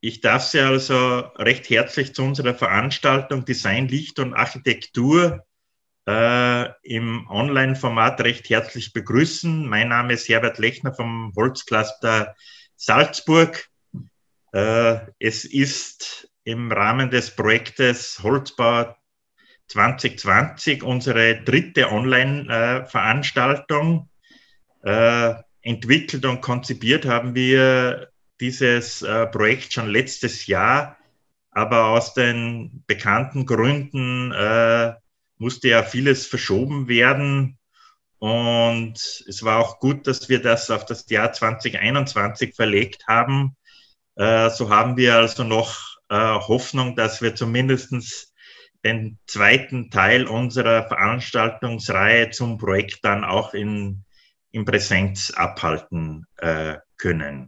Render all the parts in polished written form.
Ich darf Sie also recht herzlich zu unserer Veranstaltung Design, Licht und Architektur im Online-Format recht herzlich begrüßen. Mein Name ist Herbert Lechner vom Holzcluster Salzburg. Es ist im Rahmen des Projektes Holzbau 2020 unsere dritte Online-Veranstaltung. Entwickelt und konzipiert haben wir dieses Projekt schon letztes Jahr, aber aus den bekannten Gründen musste ja vieles verschoben werden. Und es war auch gut, dass wir das auf das Jahr 2021 verlegt haben. So haben wir also noch Hoffnung, dass wir zumindest den zweiten Teil unserer Veranstaltungsreihe zum Projekt dann auch in Präsenz abhalten können.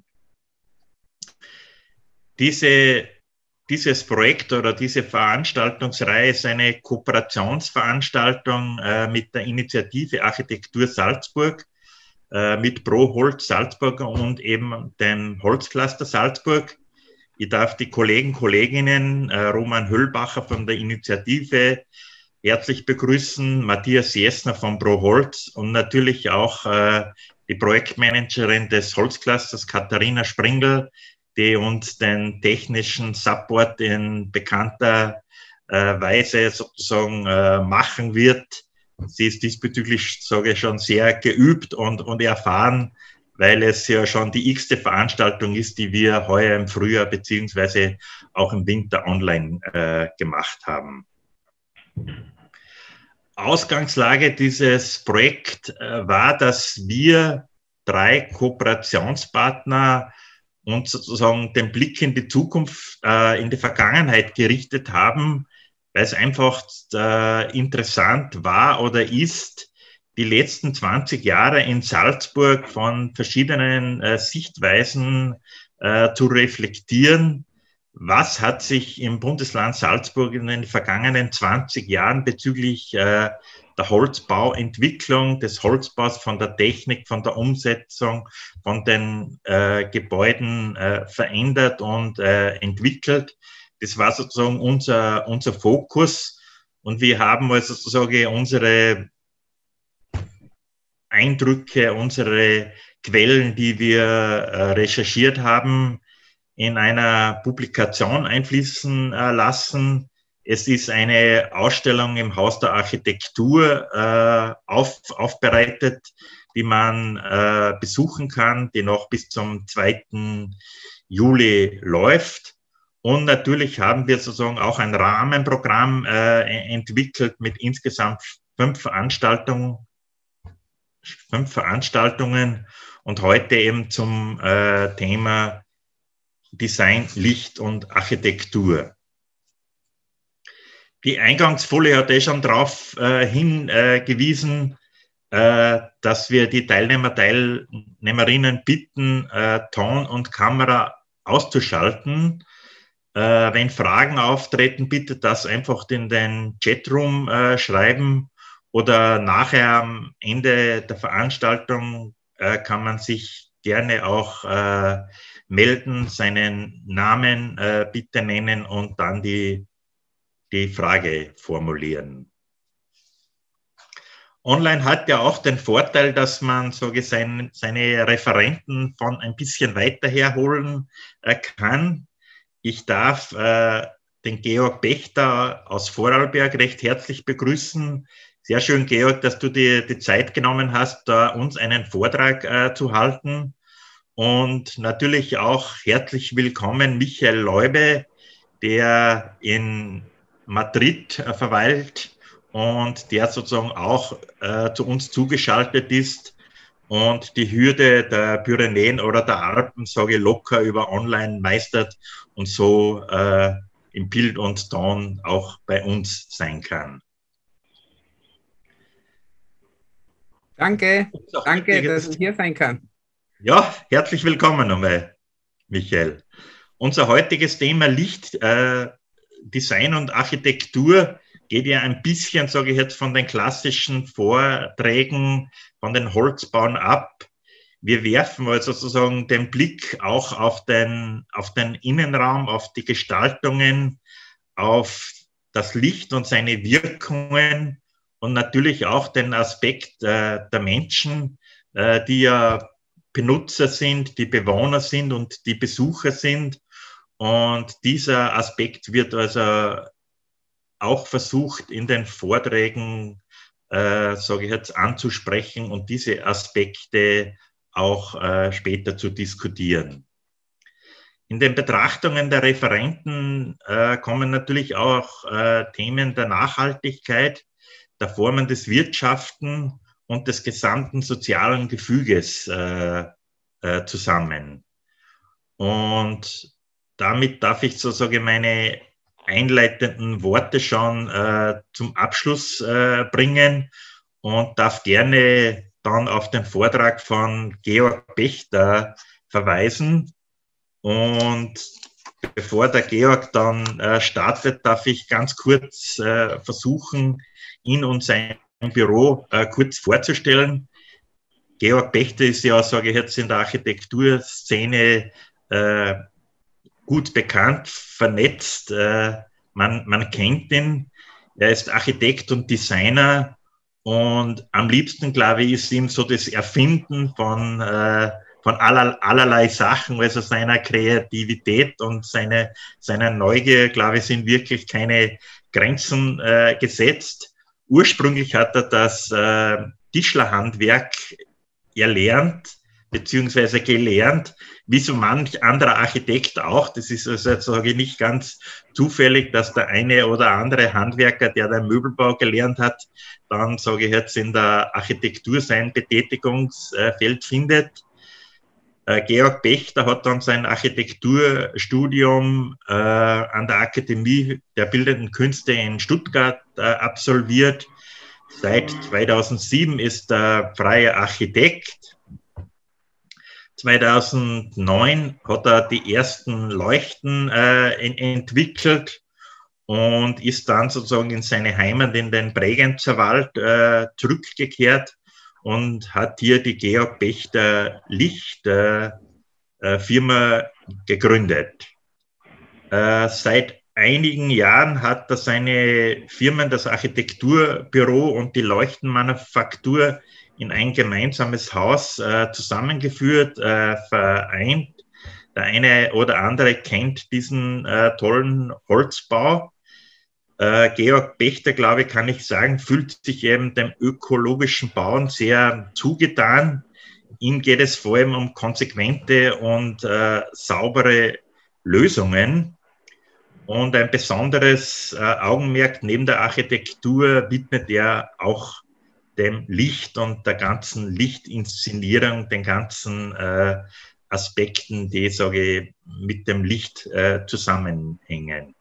Dieses Projekt oder diese Veranstaltungsreihe ist eine Kooperationsveranstaltung mit der Initiative Architektur Salzburg, mit Pro Holz Salzburg und eben dem Holzcluster Salzburg. Ich darf die Kolleginnen Roman Höllbacher von der Initiative herzlich begrüßen, Matthias Jessner von Pro Holz und natürlich auch die Projektmanagerin des Holzclusters, Katharina Springl, die uns den technischen Support in bekannter Weise sozusagen machen wird. Sie ist diesbezüglich, sage ich, schon sehr geübt und erfahren, weil es ja schon die x-te Veranstaltung ist, die wir heuer im Frühjahr beziehungsweise auch im Winter online gemacht haben. Ausgangslage dieses Projekts war, dass wir 3 Kooperationspartner uns sozusagen den Blick in die Zukunft, in die Vergangenheit gerichtet haben, weil es einfach interessant war oder ist, die letzten 20 Jahre in Salzburg von verschiedenen Sichtweisen zu reflektieren. Was hat sich im Bundesland Salzburg in den vergangenen 20 Jahren bezüglich der Holzbauentwicklung, des Holzbaus, von der Technik, von der Umsetzung, von den Gebäuden verändert und entwickelt? Das war sozusagen unser Fokus. Und wir haben also sozusagen unsere Eindrücke, unsere Quellen, die wir recherchiert haben, in einer Publikation einfließen lassen. Es ist eine Ausstellung im Haus der Architektur aufbereitet, die man besuchen kann, die noch bis zum 2. Juli läuft. Und natürlich haben wir sozusagen auch ein Rahmenprogramm entwickelt mit insgesamt 5 Veranstaltungen und heute eben zum Thema Design, Licht und Architektur. Die Eingangsfolie hat schon darauf hingewiesen, dass wir die Teilnehmerinnen bitten, Ton und Kamera auszuschalten. Wenn Fragen auftreten, bitte das einfach in den Chatroom schreiben oder nachher am Ende der Veranstaltung kann man sich gerne auch melden, seinen Namen bitte nennen und dann die Frage formulieren. Online hat ja auch den Vorteil, dass man seine Referenten von ein bisschen weiter herholen kann. Ich darf den Georg Bechter aus Vorarlberg recht herzlich begrüßen. Sehr schön, Georg, dass du dir die Zeit genommen hast, da uns einen Vortrag zu halten. Und natürlich auch herzlich willkommen Michael Leube, der in Madrid verweilt und der sozusagen auch zu uns zugeschaltet ist und die Hürde der Pyrenäen oder der Alpen, sage ich, locker über online meistert und so im Bild und Ton auch bei uns sein kann. Danke, dass ich hier sein kann. Ja, herzlich willkommen nochmal, Michael. Unser heutiges Thema Licht, Design und Architektur geht ja ein bisschen, sage ich jetzt, von den klassischen Vorträgen, von den Holzbauen ab. wir werfen also sozusagen den Blick auch auf den Innenraum, auf die Gestaltungen, auf das Licht und seine Wirkungen und natürlich auch den Aspekt der Menschen, die ja Benutzer sind, die Bewohner sind und die Besucher sind. Und dieser Aspekt wird also auch versucht, in den Vorträgen, sage ich jetzt, anzusprechen und diese Aspekte auch später zu diskutieren. In den Betrachtungen der Referenten kommen natürlich auch Themen der Nachhaltigkeit, der Formen des Wirtschaften und des gesamten sozialen Gefüges zusammen. Und damit darf ich sozusagen meine einleitenden Worte schon zum Abschluss bringen und darf gerne dann auf den Vortrag von Georg Pächter verweisen. Und bevor der Georg dann startet, darf ich ganz kurz versuchen, ihn und sein Büro kurz vorzustellen. Georg Pächter ist ja, sage ich jetzt, in der Architekturszene gut bekannt, vernetzt. Man kennt ihn. Er ist Architekt und Designer und am liebsten, glaube ich, ist ihm so das Erfinden von allerlei Sachen, also seiner Kreativität und seiner Neugier, glaube ich, sind wirklich keine Grenzen gesetzt. Ursprünglich hat er das Tischlerhandwerk erlernt, beziehungsweise gelernt, wie so manch anderer Architekt auch. Das ist also, sage ich, nicht ganz zufällig, dass der eine oder andere Handwerker, der den Möbelbau gelernt hat, dann, sage ich jetzt, in der Architektur sein Betätigungsfeld findet. Georg Pächter hat dann sein Architekturstudium an der Akademie der Bildenden Künste in Stuttgart absolviert. Seit 2007 ist er freier Architekt. 2009 hat er die ersten Leuchten entwickelt und ist dann sozusagen in seine Heimat in den Bregenzerwald zurückgekehrt und hat hier die Georg Pächter Licht Firma gegründet. Seit einigen Jahren hat er seine Firmen, das Architekturbüro und die Leuchtenmanufaktur in ein gemeinsames Haus zusammengeführt, vereint. Der eine oder andere kennt diesen tollen Holzbau. Georg Pächter, glaube ich, kann ich sagen, fühlt sich eben dem ökologischen Bauen sehr zugetan. Ihm geht es vor allem um konsequente und saubere Lösungen. Und ein besonderes Augenmerk neben der Architektur widmet er auch dem Licht und der ganzen Lichtinszenierung, den ganzen Aspekten, die, sage ich, mit dem Licht zusammenhängen.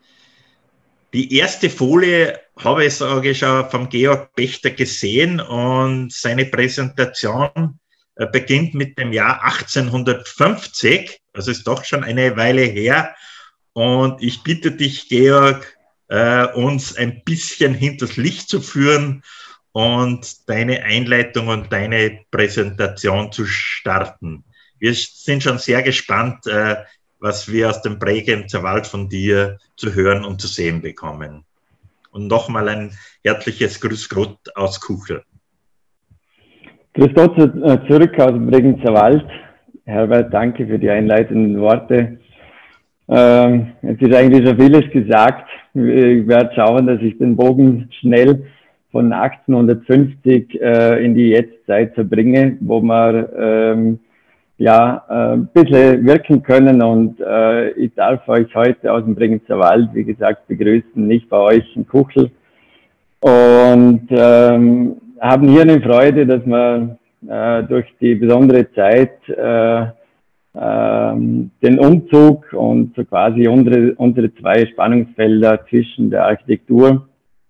Die erste Folie habe ich, sage ich, schon vom Georg Pächter gesehen und seine Präsentation beginnt mit dem Jahr 1850, also ist doch schon eine Weile her. Und ich bitte dich, Georg, uns ein bisschen hinters Licht zu führen und deine Einleitung und deine Präsentation zu starten. Wir sind schon sehr gespannt, was wir aus dem Bregenzerwald von dir zu hören und zu sehen bekommen. Und nochmal ein herzliches Grüß Gott aus Kuchel. Grüß Gott zurück aus dem Bregenzerwald. Herbert, danke für die einleitenden Worte. Jetzt ist eigentlich schon vieles gesagt. Ich werde schauen, dass ich den Bogen schnell von 1850 in die Jetztzeit verbringe, wo wir ein bisschen wirken können. Und ich darf euch heute aus dem Bregenzerwald, wie gesagt, begrüßen, nicht bei euch in Kuchel. Und haben hier eine Freude, dass wir durch die besondere Zeit den Umzug und so quasi unsere zwei Spannungsfelder zwischen der Architektur,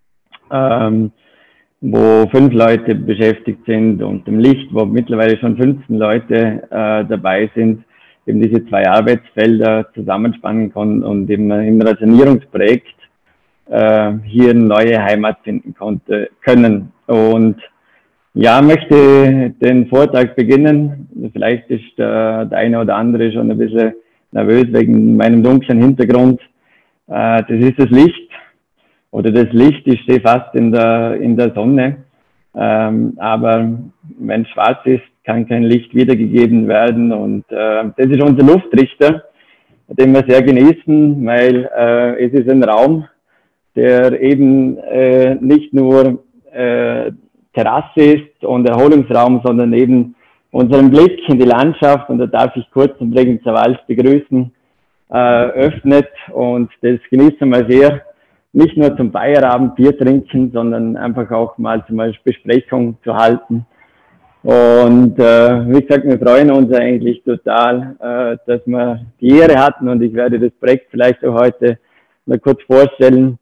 wo 5 Leute beschäftigt sind, und dem Licht, wo mittlerweile schon 15 Leute dabei sind, eben diese 2 Arbeitsfelder zusammenspannen können und eben im Sanierungsprojekt hier eine neue Heimat finden können. Und Ja, möchte den Vortrag beginnen. Vielleicht ist der eine oder andere schon ein bisschen nervös wegen meinem dunklen Hintergrund. Das ist das Licht, oder das Licht, ich stehe fast in der Sonne. Aber wenn es schwarz ist, kann kein Licht wiedergegeben werden. Und das ist unser Luftrichter, den wir sehr genießen, weil es ist ein Raum, der eben nicht nur Terrasse ist und Erholungsraum, sondern eben unseren Blick in die Landschaft, und da darf ich kurz den Bregenzer Wald begrüßen, öffnet, und das genießen wir sehr. Nicht nur zum Feierabend Bier trinken, sondern einfach auch mal zum Beispiel Besprechung zu halten. Und wie gesagt, wir freuen uns eigentlich total, dass wir die Ehre hatten, und ich werde das Projekt vielleicht auch heute mal kurz vorstellen,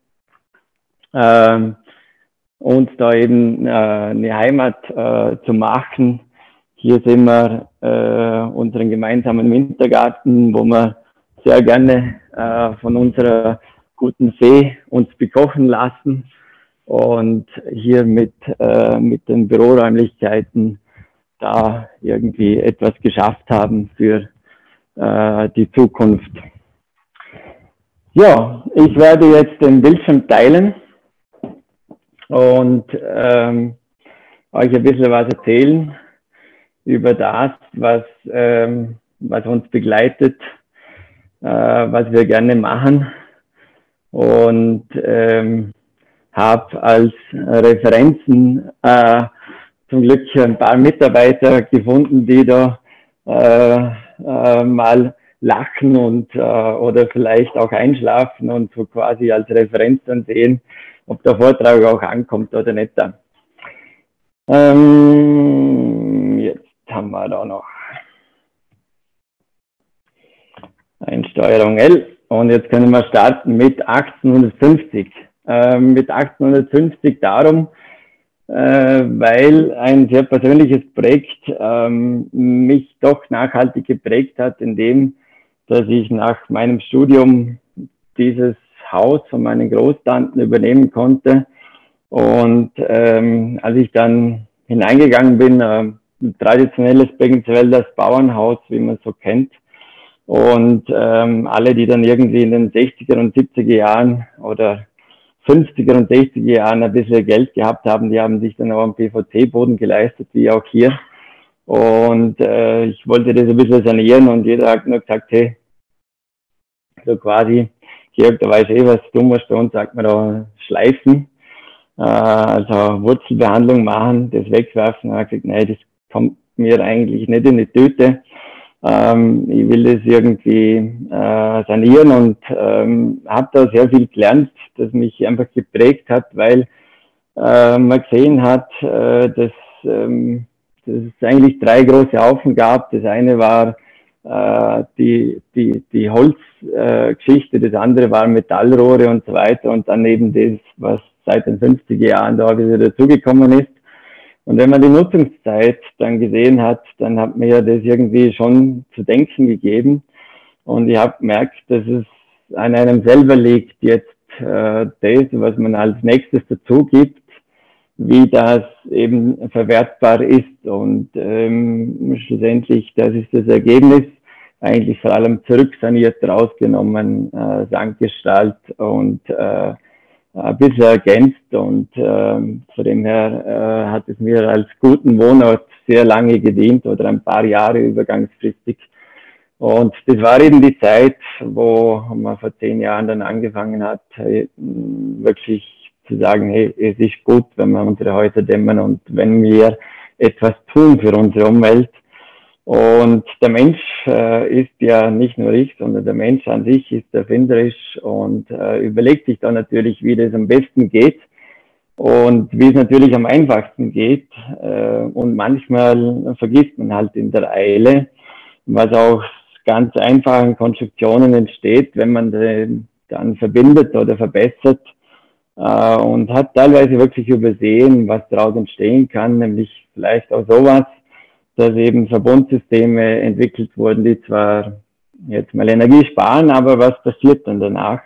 uns da eben eine Heimat zu machen. Hier sehen wir unseren gemeinsamen Wintergarten, wo wir sehr gerne von unserer guten Fee uns bekochen lassen und hier mit den Büroräumlichkeiten da irgendwie etwas geschafft haben für die Zukunft. Ja, ich werde jetzt den Bildschirm teilen und euch ein bisschen was erzählen über das, was uns begleitet, was wir gerne machen, und habe als Referenzen zum Glück ein paar Mitarbeiter gefunden, die da mal lachen und oder vielleicht auch einschlafen und so quasi als Referenz dann sehen, ob der Vortrag auch ankommt oder nicht. Jetzt haben wir da noch Einsteuerung L, und jetzt können wir starten mit 1850. Mit 1850 darum, weil ein sehr persönliches Projekt mich doch nachhaltig geprägt hat, indem dass ich nach meinem Studium dieses Haus von meinen Großtanten übernehmen konnte. Und als ich dann hineingegangen bin, ein traditionelles Bregenzer Bauernhaus, wie man es so kennt, und alle, die dann irgendwie in den 60er und 70er Jahren oder 50er und 60er Jahren ein bisschen Geld gehabt haben, die haben sich dann auch einen PVC-Boden geleistet, wie auch hier. Und ich wollte das ein bisschen sanieren, und jeder hat nur gesagt, hey, so quasi, Georg, da weiß was du musst, bei uns sagt man da schleifen, also Wurzelbehandlung machen, das wegwerfen. Und er hat gesagt, nein, das kommt mir eigentlich nicht in die Tüte. Ich will das irgendwie sanieren, und habe da sehr viel gelernt, das mich einfach geprägt hat, weil man gesehen hat, dass es eigentlich drei große Haufen gab. Das eine war die Holzgeschichte, das andere war Metallrohre und so weiter, und dann eben das, was seit den 50er Jahren da wieder dazugekommen ist. Und wenn man die Nutzungszeit dann gesehen hat, dann hat mir das irgendwie schon zu denken gegeben, und ich habe gemerkt, dass es an einem selber liegt, jetzt das, was man als nächstes dazu gibt, wie das eben verwertbar ist, und schlussendlich, das ist das Ergebnis, eigentlich vor allem zurücksaniert, rausgenommen, Sandgestalt und ein bisschen ergänzt, und von dem her hat es mir als guten Wohnort sehr lange gedient, oder ein paar Jahre übergangsfristig. Und das war eben die Zeit, wo man vor 10 Jahren dann angefangen hat, wirklich zu sagen, hey, es ist gut, wenn wir unsere Häuser dämmen und wenn wir etwas tun für unsere Umwelt. Und der Mensch ist ja nicht nur ich, sondern der Mensch an sich ist erfinderisch und überlegt sich dann natürlich, wie das am besten geht und wie es natürlich am einfachsten geht. Und manchmal vergisst man halt in der Eile, was auch ganz einfachen Konstruktionen entsteht, wenn man den dann verbindet oder verbessert, und hat teilweise wirklich übersehen, was daraus entstehen kann, nämlich vielleicht auch sowas, dass eben Verbundsysteme entwickelt wurden, die zwar jetzt mal Energie sparen, aber was passiert dann danach?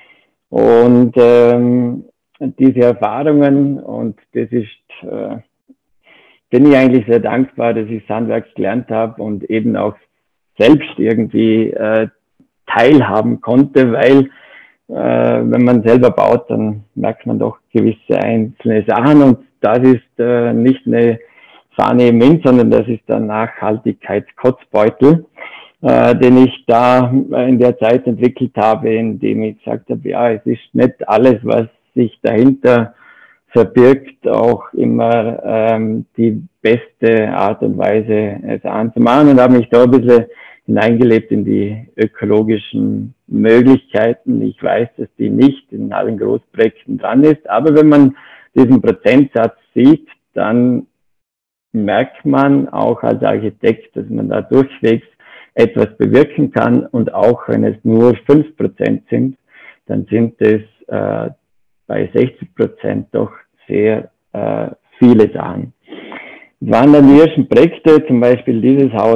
Und diese Erfahrungen, und das ist bin ich eigentlich sehr dankbar, dass ich das Handwerk gelernt habe und eben auch selbst irgendwie teilhaben konnte, weil wenn man selber baut, dann merkt man doch gewisse einzelne Sachen und das ist nicht eine Fahne im Wind, sondern das ist der Nachhaltigkeitskotzbeutel, den ich da in der Zeit entwickelt habe, indem ich gesagt habe, ja, es ist nicht alles, was sich dahinter verbirgt, auch immer die beste Art und Weise, es anzumachen und habe mich da ein bisschen hineingelebt in die ökologischen Möglichkeiten. Ich weiß, dass die nicht in allen Großprojekten dran ist, aber wenn man diesen Prozentsatz sieht, dann merkt man auch als Architekt, dass man da durchwegs etwas bewirken kann und auch wenn es nur 5% sind, dann sind es bei 60% doch sehr viele Sachen. Es waren dann die ersten Projekte, zum Beispiel dieses Haus,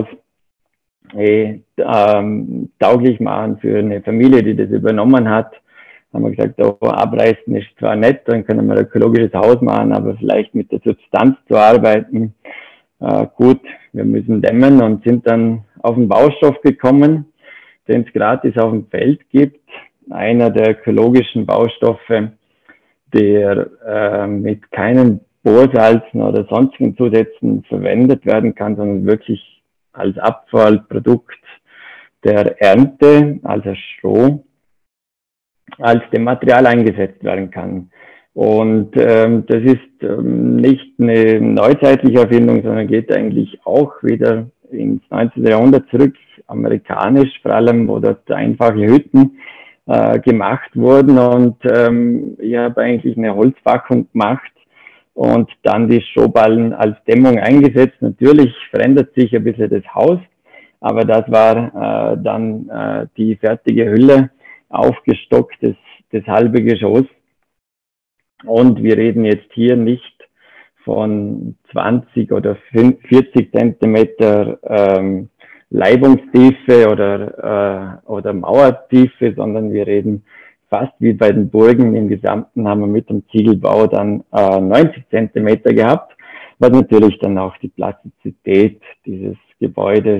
tauglich machen für eine Familie, die das übernommen hat. Haben wir gesagt, oh, abreißen ist zwar nett, dann können wir ein ökologisches Haus machen, aber vielleicht mit der Substanz zu arbeiten. Gut, wir müssen dämmen und sind dann auf den Baustoff gekommen, den es gratis auf dem Feld gibt. Einer der ökologischen Baustoffe, der mit keinen Bohrsalzen oder sonstigen Zusätzen verwendet werden kann, sondern wirklich als Abfallprodukt der Ernte, also Stroh, als dem Material eingesetzt werden kann. Und das ist nicht eine neuzeitliche Erfindung, sondern geht eigentlich auch wieder ins 19. Jahrhundert zurück, amerikanisch vor allem, wo dort einfache Hütten gemacht wurden. Und ich habe eigentlich eine Holzpackung gemacht und dann die Strohballen als Dämmung eingesetzt. Natürlich verändert sich ein bisschen das Haus, aber das war dann die fertige Hülle, aufgestockt, das halbe Geschoss. Und wir reden jetzt hier nicht von 20 oder 40 Zentimeter Leibungstiefe oder Mauertiefe, sondern wir reden fast wie bei den Burgen. Im Gesamten haben wir mit dem Ziegelbau dann 90 Zentimeter gehabt, was natürlich dann auch die Plastizität dieses Gebäudes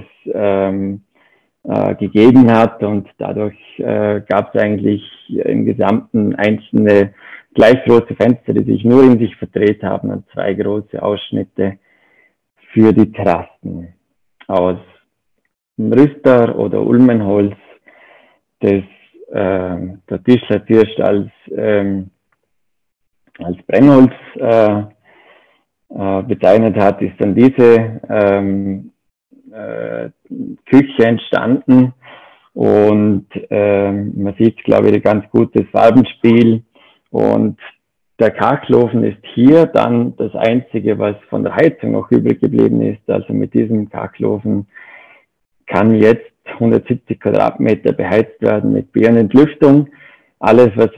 gegeben hat und dadurch gab es eigentlich im Gesamten einzelne gleich große Fenster, die sich nur in sich verdreht haben und zwei große Ausschnitte für die Terrassen aus Rüster oder Ulmenholz, das der Tischler Tirsch als Brennholz bezeichnet hat, ist dann diese Küche entstanden und man sieht, glaube ich, ein ganz gutes Farbenspiel und der Kachelofen ist hier dann das Einzige, was von der Heizung noch übrig geblieben ist. Also mit diesem Kachelofen kann jetzt 170 Quadratmeter beheizt werden mit Birnenentlüftung. Alles, was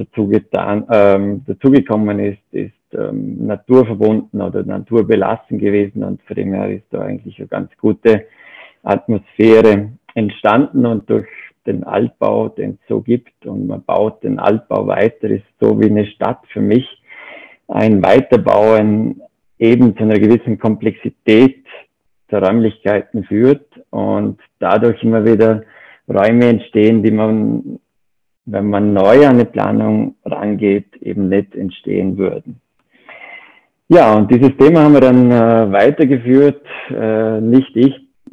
dazugekommen ist naturverbunden oder naturbelassen gewesen und von dem her ist da eigentlich eine ganz gute Atmosphäre entstanden und durch den Altbau, den es so gibt und man baut den Altbau weiter, ist so wie eine Stadt für mich ein Weiterbauen eben zu einer gewissen Komplexität der Räumlichkeiten führt und dadurch immer wieder Räume entstehen, die man, wenn man neu an eine Planung rangeht, eben nicht entstehen würden. Ja, und dieses Thema haben wir dann weitergeführt, nicht ich,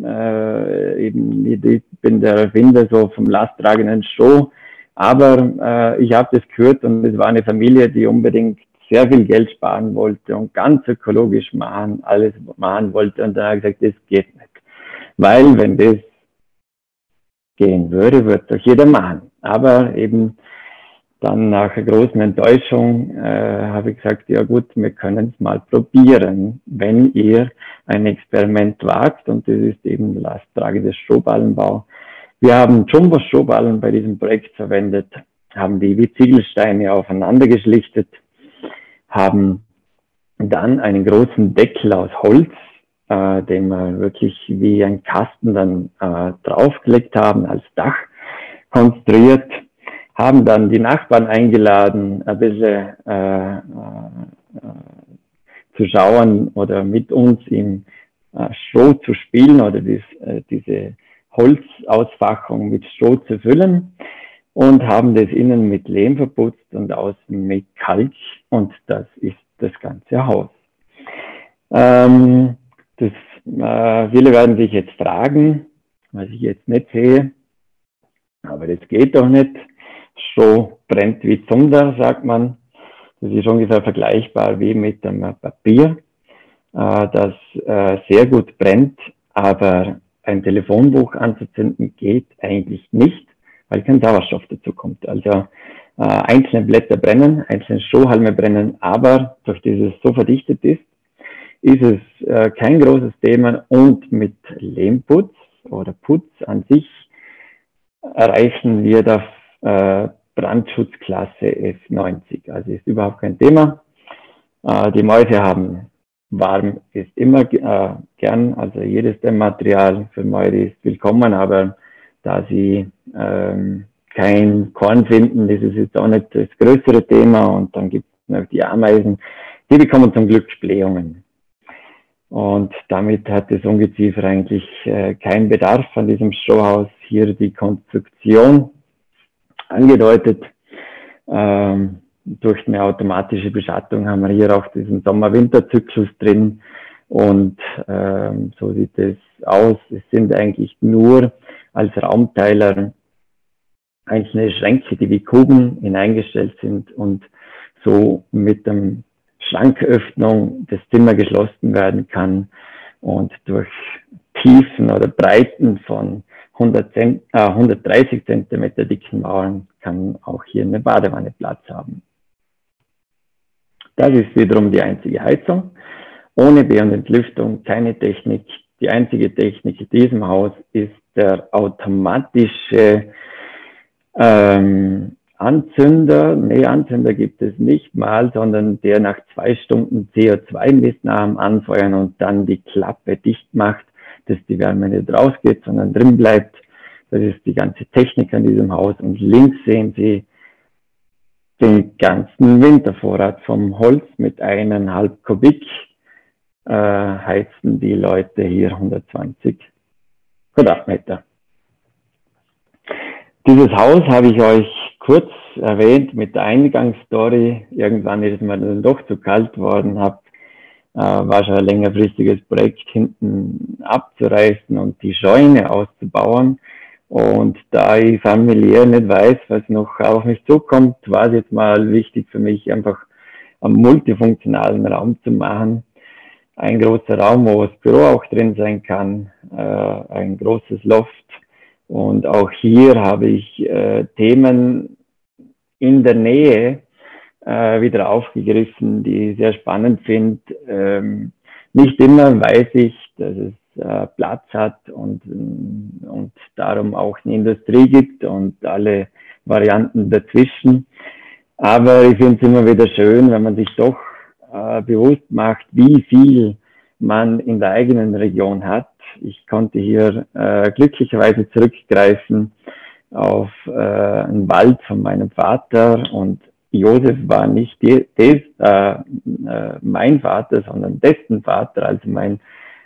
eben ich bin der Erfinder so vom lasttragenden Stroh, aber ich habe das gehört und es war eine Familie, die unbedingt sehr viel Geld sparen wollte und ganz ökologisch alles machen wollte und dann habe ich gesagt, das geht nicht, weil wenn das gehen würde, wird doch jeder machen, aber eben dann nach einer großen Enttäuschung habe ich gesagt, ja gut, wir können es mal probieren, wenn ihr ein Experiment wagt und das ist eben der lasttragende Strohballenbau. Wir haben Jumbo-Strohballen bei diesem Projekt verwendet, haben die wie Ziegelsteine aufeinander geschlichtet, haben dann einen großen Deckel aus Holz, den wir wirklich wie ein Kasten dann draufgelegt haben, als Dach konstruiert, haben dann die Nachbarn eingeladen, ein bisschen zu schauen oder mit uns im Stroh zu spielen oder diese Holzausfachung mit Stroh zu füllen und haben das innen mit Lehm verputzt und außen mit Kalk, und das ist das ganze Haus. Viele werden sich jetzt fragen, was ich jetzt nicht sehe, aber das geht doch nicht. Stroh brennt wie Zunder, sagt man. Das ist ungefähr vergleichbar wie mit einem Papier, das sehr gut brennt, aber ein Telefonbuch anzuzünden geht eigentlich nicht, weil kein Sauerstoff dazu kommt. Also einzelne Blätter brennen, einzelne Strohhalme brennen, aber durch dieses so verdichtet ist es kein großes Thema, und mit Lehmputz oder Putz an sich erreichen wir das Brandschutzklasse F90. Also ist überhaupt kein Thema. Die Mäuse haben warm ist immer gern, also jedes Dämmmaterial für Mäuse ist willkommen, aber da sie kein Korn finden, das ist jetzt auch nicht das größere Thema, und dann gibt es noch die Ameisen, die bekommen zum Glück Blähungen. Und damit hat das Ungeziefer eigentlich keinen Bedarf an diesem Strohhaus. Hier die Konstruktion angedeutet. Durch eine automatische Beschattung haben wir hier auch diesen Sommer-Winter-Zyklus drin, und so sieht es aus. Es sind eigentlich nur als Raumteiler einzelne Schränke, die wie Kuben hineingestellt sind und so mit dem Schranköffnung das Zimmer geschlossen werden kann, und durch Tiefen oder Breiten von 130 Zentimeter dicken Mauern kann auch hier eine Badewanne Platz haben. Das ist wiederum die einzige Heizung. Ohne Be- und Entlüftung, keine Technik. Die einzige Technik in diesem Haus ist der automatische Anzünder. Nee, Anzünder gibt es nicht mal, sondern der nach 2 Stunden CO2-Messnahmen anfeuern und dann die Klappe dicht macht, dass die Wärme nicht rausgeht, sondern drin bleibt. Das ist die ganze Technik an diesem Haus. Und links sehen Sie den ganzen Wintervorrat vom Holz mit 1,5 Kubik. Heizen die Leute hier 120 Quadratmeter. Dieses Haus habe ich euch kurz erwähnt mit der Eingangsstory. Irgendwann ist mir dann doch zu kalt worden, war schon ein längerfristiges Projekt, hinten abzureißen und die Scheune auszubauen. Und da ich familiär nicht weiß, was noch auf mich zukommt, war es jetzt mal wichtig für mich, einfach einen multifunktionalen Raum zu machen. Ein großer Raum, wo das Büro auch drin sein kann, ein großes Loft. Und auch hier habe ich Themen in der Nähe wieder aufgegriffen, die ich sehr spannend finde. Nicht immer weiß ich, dass es Platz hat und darum auch eine Industrie gibt und alle Varianten dazwischen. Aber ich finde es immer wieder schön, wenn man sich doch bewusst macht, wie viel man in der eigenen Region hat. Ich konnte hier glücklicherweise zurückgreifen auf einen Wald von meinem Vater, und Josef war nicht mein Vater, sondern dessen Vater, also mein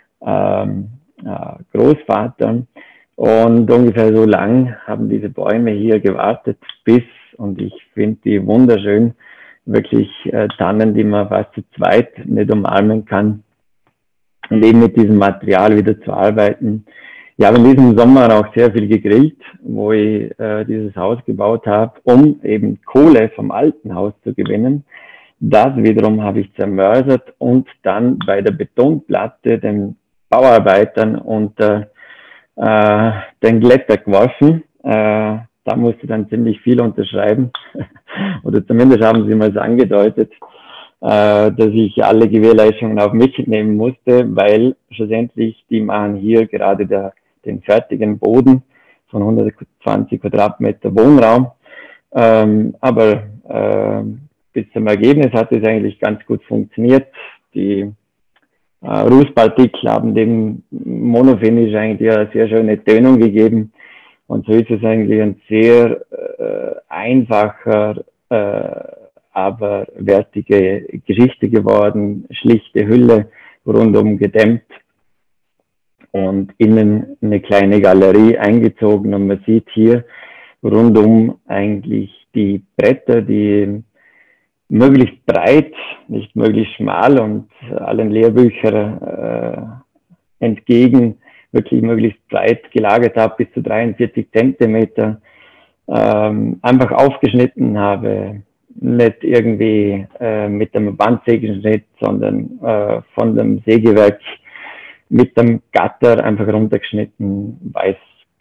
Großvater. Und ungefähr so lang haben diese Bäume hier gewartet, und ich finde die wunderschön, wirklich Tannen, die man fast zu zweit nicht umarmen kann, und eben mit diesem Material wieder zu arbeiten. Ich habe in diesem Sommer auch sehr viel gegrillt, wo ich dieses Haus gebaut habe, um eben Kohle vom alten Haus zu gewinnen. Das wiederum habe ich zermörsert und dann bei der Betonplatte den Bauarbeitern unter den Glätter geworfen. Da musste dann ziemlich viel unterschreiben, oder zumindest haben sie mal angedeutet, dass ich alle Gewährleistungen auf mich nehmen musste, weil schlussendlich die machen hier gerade den fertigen Boden von 120 Quadratmeter Wohnraum. Aber bis zum Ergebnis hat es eigentlich ganz gut funktioniert. Die Rußpartikel haben dem Monofinish eigentlich eine sehr schöne Tönung gegeben. Und so ist es eigentlich ein sehr einfacher aber wertige Geschichte geworden, schlichte Hülle, rundum gedämmt und innen eine kleine Galerie eingezogen. Und man sieht hier rundum eigentlich die Bretter, die möglichst breit, nicht möglichst schmal und allen Lehrbüchern entgegen wirklich möglichst breit gelagert habe, bis zu 43 Zentimeter, einfach aufgeschnitten habe, nicht irgendwie mit einem Bandsägenschnitt, sondern von dem Sägewerk mit dem Gatter einfach runtergeschnitten, weiß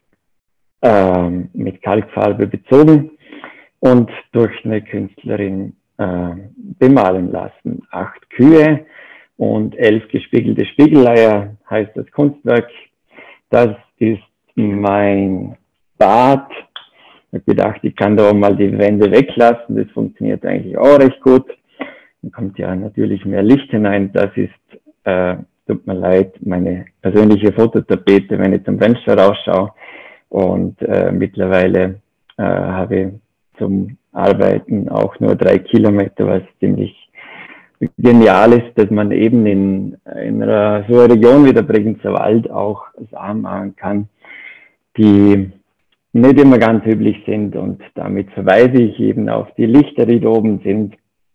mit Kalkfarbe bezogen und durch eine Künstlerin bemalen lassen. 8 Kühe und 11 gespiegelte Spiegeleier heißt das Kunstwerk. Das ist mein Bad. Ich habe gedacht, ich kann da auch mal die Wände weglassen. Das funktioniert eigentlich auch recht gut. Dann kommt ja natürlich mehr Licht hinein. Das ist, tut mir leid, meine persönliche Fototapete, wenn ich zum Fenster rausschaue. Und mittlerweile habe ich zum Arbeiten auch nur 3 Kilometer, was ziemlich genial ist, dass man eben in einer so einer Region wie der Bregenzer Wald auch Sachen machen kann, die nicht immer ganz üblich sind. Und damit verweise ich eben auf die Lichter, die da oben sind.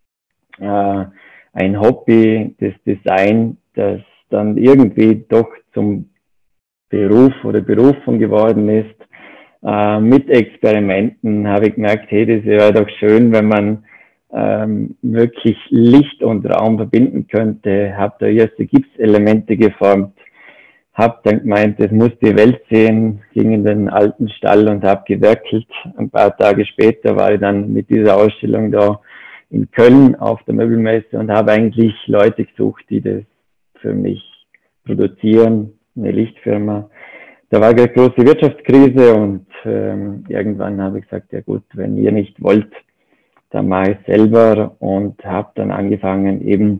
Ein Hobby, das Design, das dann irgendwie doch zum Beruf oder Berufung geworden ist. Mit Experimenten habe ich gemerkt, hey, das wäre doch schön, wenn man wirklich Licht und Raum verbinden könnte. Habe da erste Gipselemente geformt, habe dann gemeint, das muss die Welt sehen, ging in den alten Stall und habe gewerkelt. Ein paar Tage später war ich dann mit dieser Ausstellung da in Köln auf der Möbelmesse und habe eigentlich Leute gesucht, die das für mich produzieren, eine Lichtfirma. Da war eine große Wirtschaftskrise und irgendwann habe ich gesagt, ja gut, wenn ihr nicht wollt, dann mache ich es selber und habe dann angefangen, eben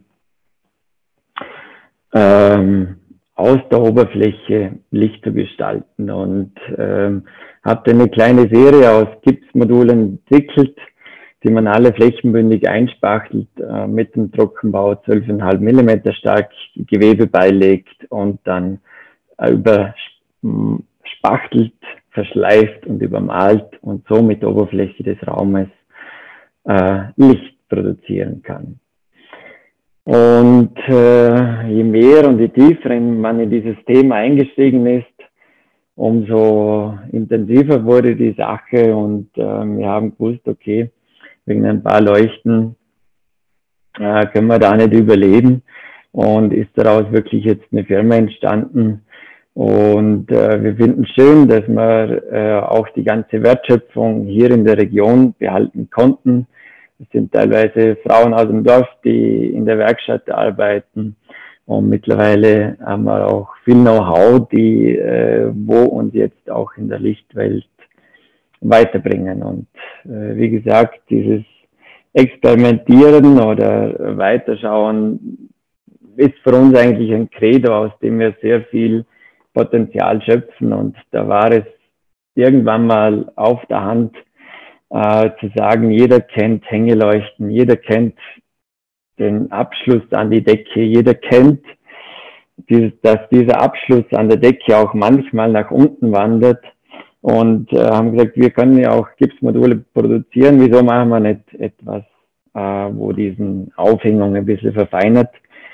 aus der Oberfläche Licht zu gestalten und habe dann eine kleine Serie aus Gipsmodulen entwickelt, die man alle flächenbündig einspachtelt, mit dem Trockenbau 12,5 Millimeter stark Gewebe beilegt und dann überspachtelt, verschleift und übermalt und so mit der Oberfläche des Raumes Licht produzieren kann. Und je mehr und je tiefer man in dieses Thema eingestiegen ist, umso intensiver wurde die Sache und wir haben gewusst, okay, wegen ein paar Leuchten können wir da nicht überleben und ist daraus wirklich jetzt eine Firma entstanden. Und wir finden es schön, dass wir auch die ganze Wertschöpfung hier in der Region behalten konnten. Es sind teilweise Frauen aus dem Dorf, die in der Werkstatt arbeiten. Und mittlerweile haben wir auch viel Know-how, die wo uns jetzt auch in der Lichtwelt weiterbringen. Und wie gesagt, dieses Experimentieren oder Weiterschauen ist für uns eigentlich ein Credo, aus dem wir sehr viel Potenzial schöpfen. Und da war es irgendwann mal auf der Hand, zu sagen, jeder kennt Hängeleuchten, jeder kennt den Abschluss an die Decke, jeder kennt, dass dieser Abschluss an der Decke auch manchmal nach unten wandert. Und haben gesagt, wir können ja auch Gipsmodule produzieren, wieso machen wir nicht etwas, wo diesen Aufhängung ein bisschen verfeinert.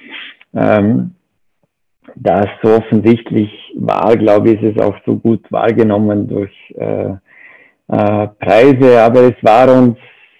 Da es so offensichtlich war, glaube ich, ist es auch so gut wahrgenommen durch Preise, aber es war uns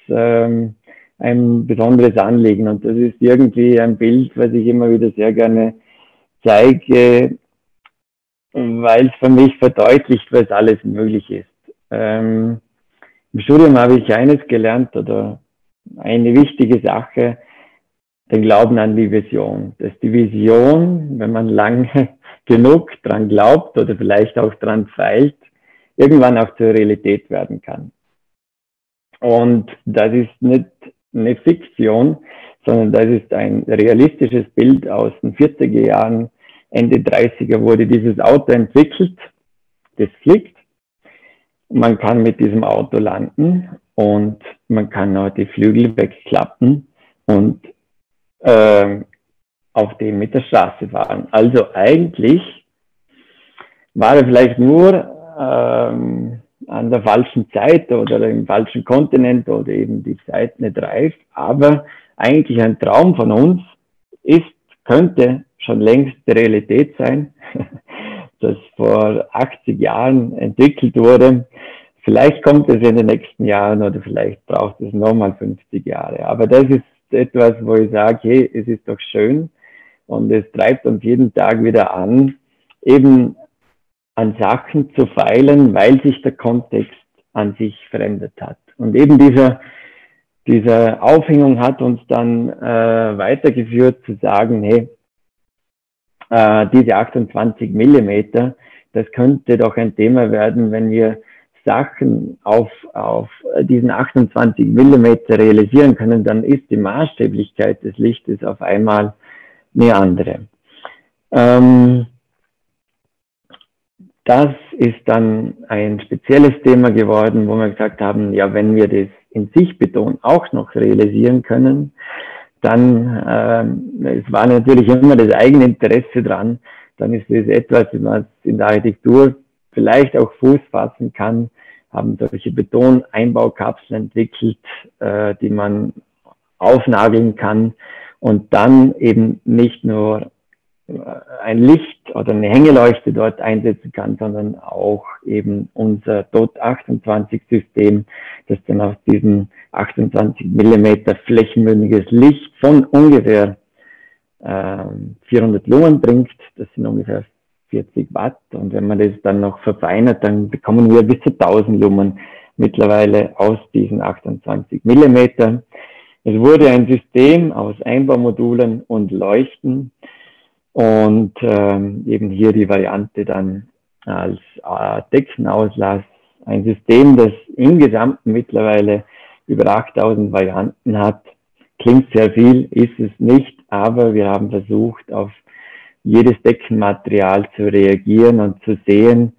ein besonderes Anliegen und das ist irgendwie ein Bild, was ich immer wieder sehr gerne zeige, weil es für mich verdeutlicht, was alles möglich ist. Im Studium habe ich eines gelernt oder eine wichtige Sache, den Glauben an die Vision. Dass die Vision, wenn man lange genug dran glaubt oder vielleicht auch dran feilt, irgendwann auch zur Realität werden kann. Und das ist nicht eine Fiktion, sondern das ist ein realistisches Bild aus den 40er Jahren, Ende 30er wurde dieses Auto entwickelt, das fliegt. Man kann mit diesem Auto landen und man kann auch die Flügel wegklappen und auf dem mit der Straße fahren. Also eigentlich war er vielleicht nur an der falschen Zeit oder im falschen Kontinent oder eben die Zeit nicht reif, aber eigentlich ein Traum von uns könnte schon längst die Realität sein, das vor 80 Jahren entwickelt wurde. Vielleicht kommt es in den nächsten Jahren oder vielleicht braucht es nochmal 50 Jahre. Aber das ist etwas, wo ich sage, hey, es ist doch schön und es treibt uns jeden Tag wieder an, eben an Sachen zu feilen, weil sich der Kontext an sich verändert hat. Und eben diese Aufhängung hat uns dann weitergeführt zu sagen, hey, diese 28 Millimeter, das könnte doch ein Thema werden, wenn wir Sachen auf diesen 28 Millimeter realisieren können, dann ist die Maßstäblichkeit des Lichtes auf einmal eine andere. Das ist dann ein spezielles Thema geworden, wo wir gesagt haben, ja, wenn wir das in Sichtbeton auch noch realisieren können, dann, es war natürlich immer das eigene Interesse dran, dann ist es etwas, was in der Architektur vielleicht auch Fuß fassen kann, haben solche Betoneinbaukapseln entwickelt, die man aufnageln kann und dann eben nicht nur ein Licht oder eine Hängeleuchte dort einsetzen kann, sondern auch eben unser DOT 28 System, das dann auf diesen 28 Millimeter flächenmündiges Licht von ungefähr 400 Lumen bringt. Das sind ungefähr 40 Watt. Und wenn man das dann noch verfeinert, dann bekommen wir bis zu 1000 Lumen mittlerweile aus diesen 28 Millimeter. Es wurde ein System aus Einbaumodulen und Leuchten. Und eben hier die Variante dann als Deckenauslass. Ein System, das im Gesamten mittlerweile über 8000 Varianten hat. Klingt sehr viel, ist es nicht, aber wir haben versucht, auf jedes Deckenmaterial zu reagieren und zu sehen,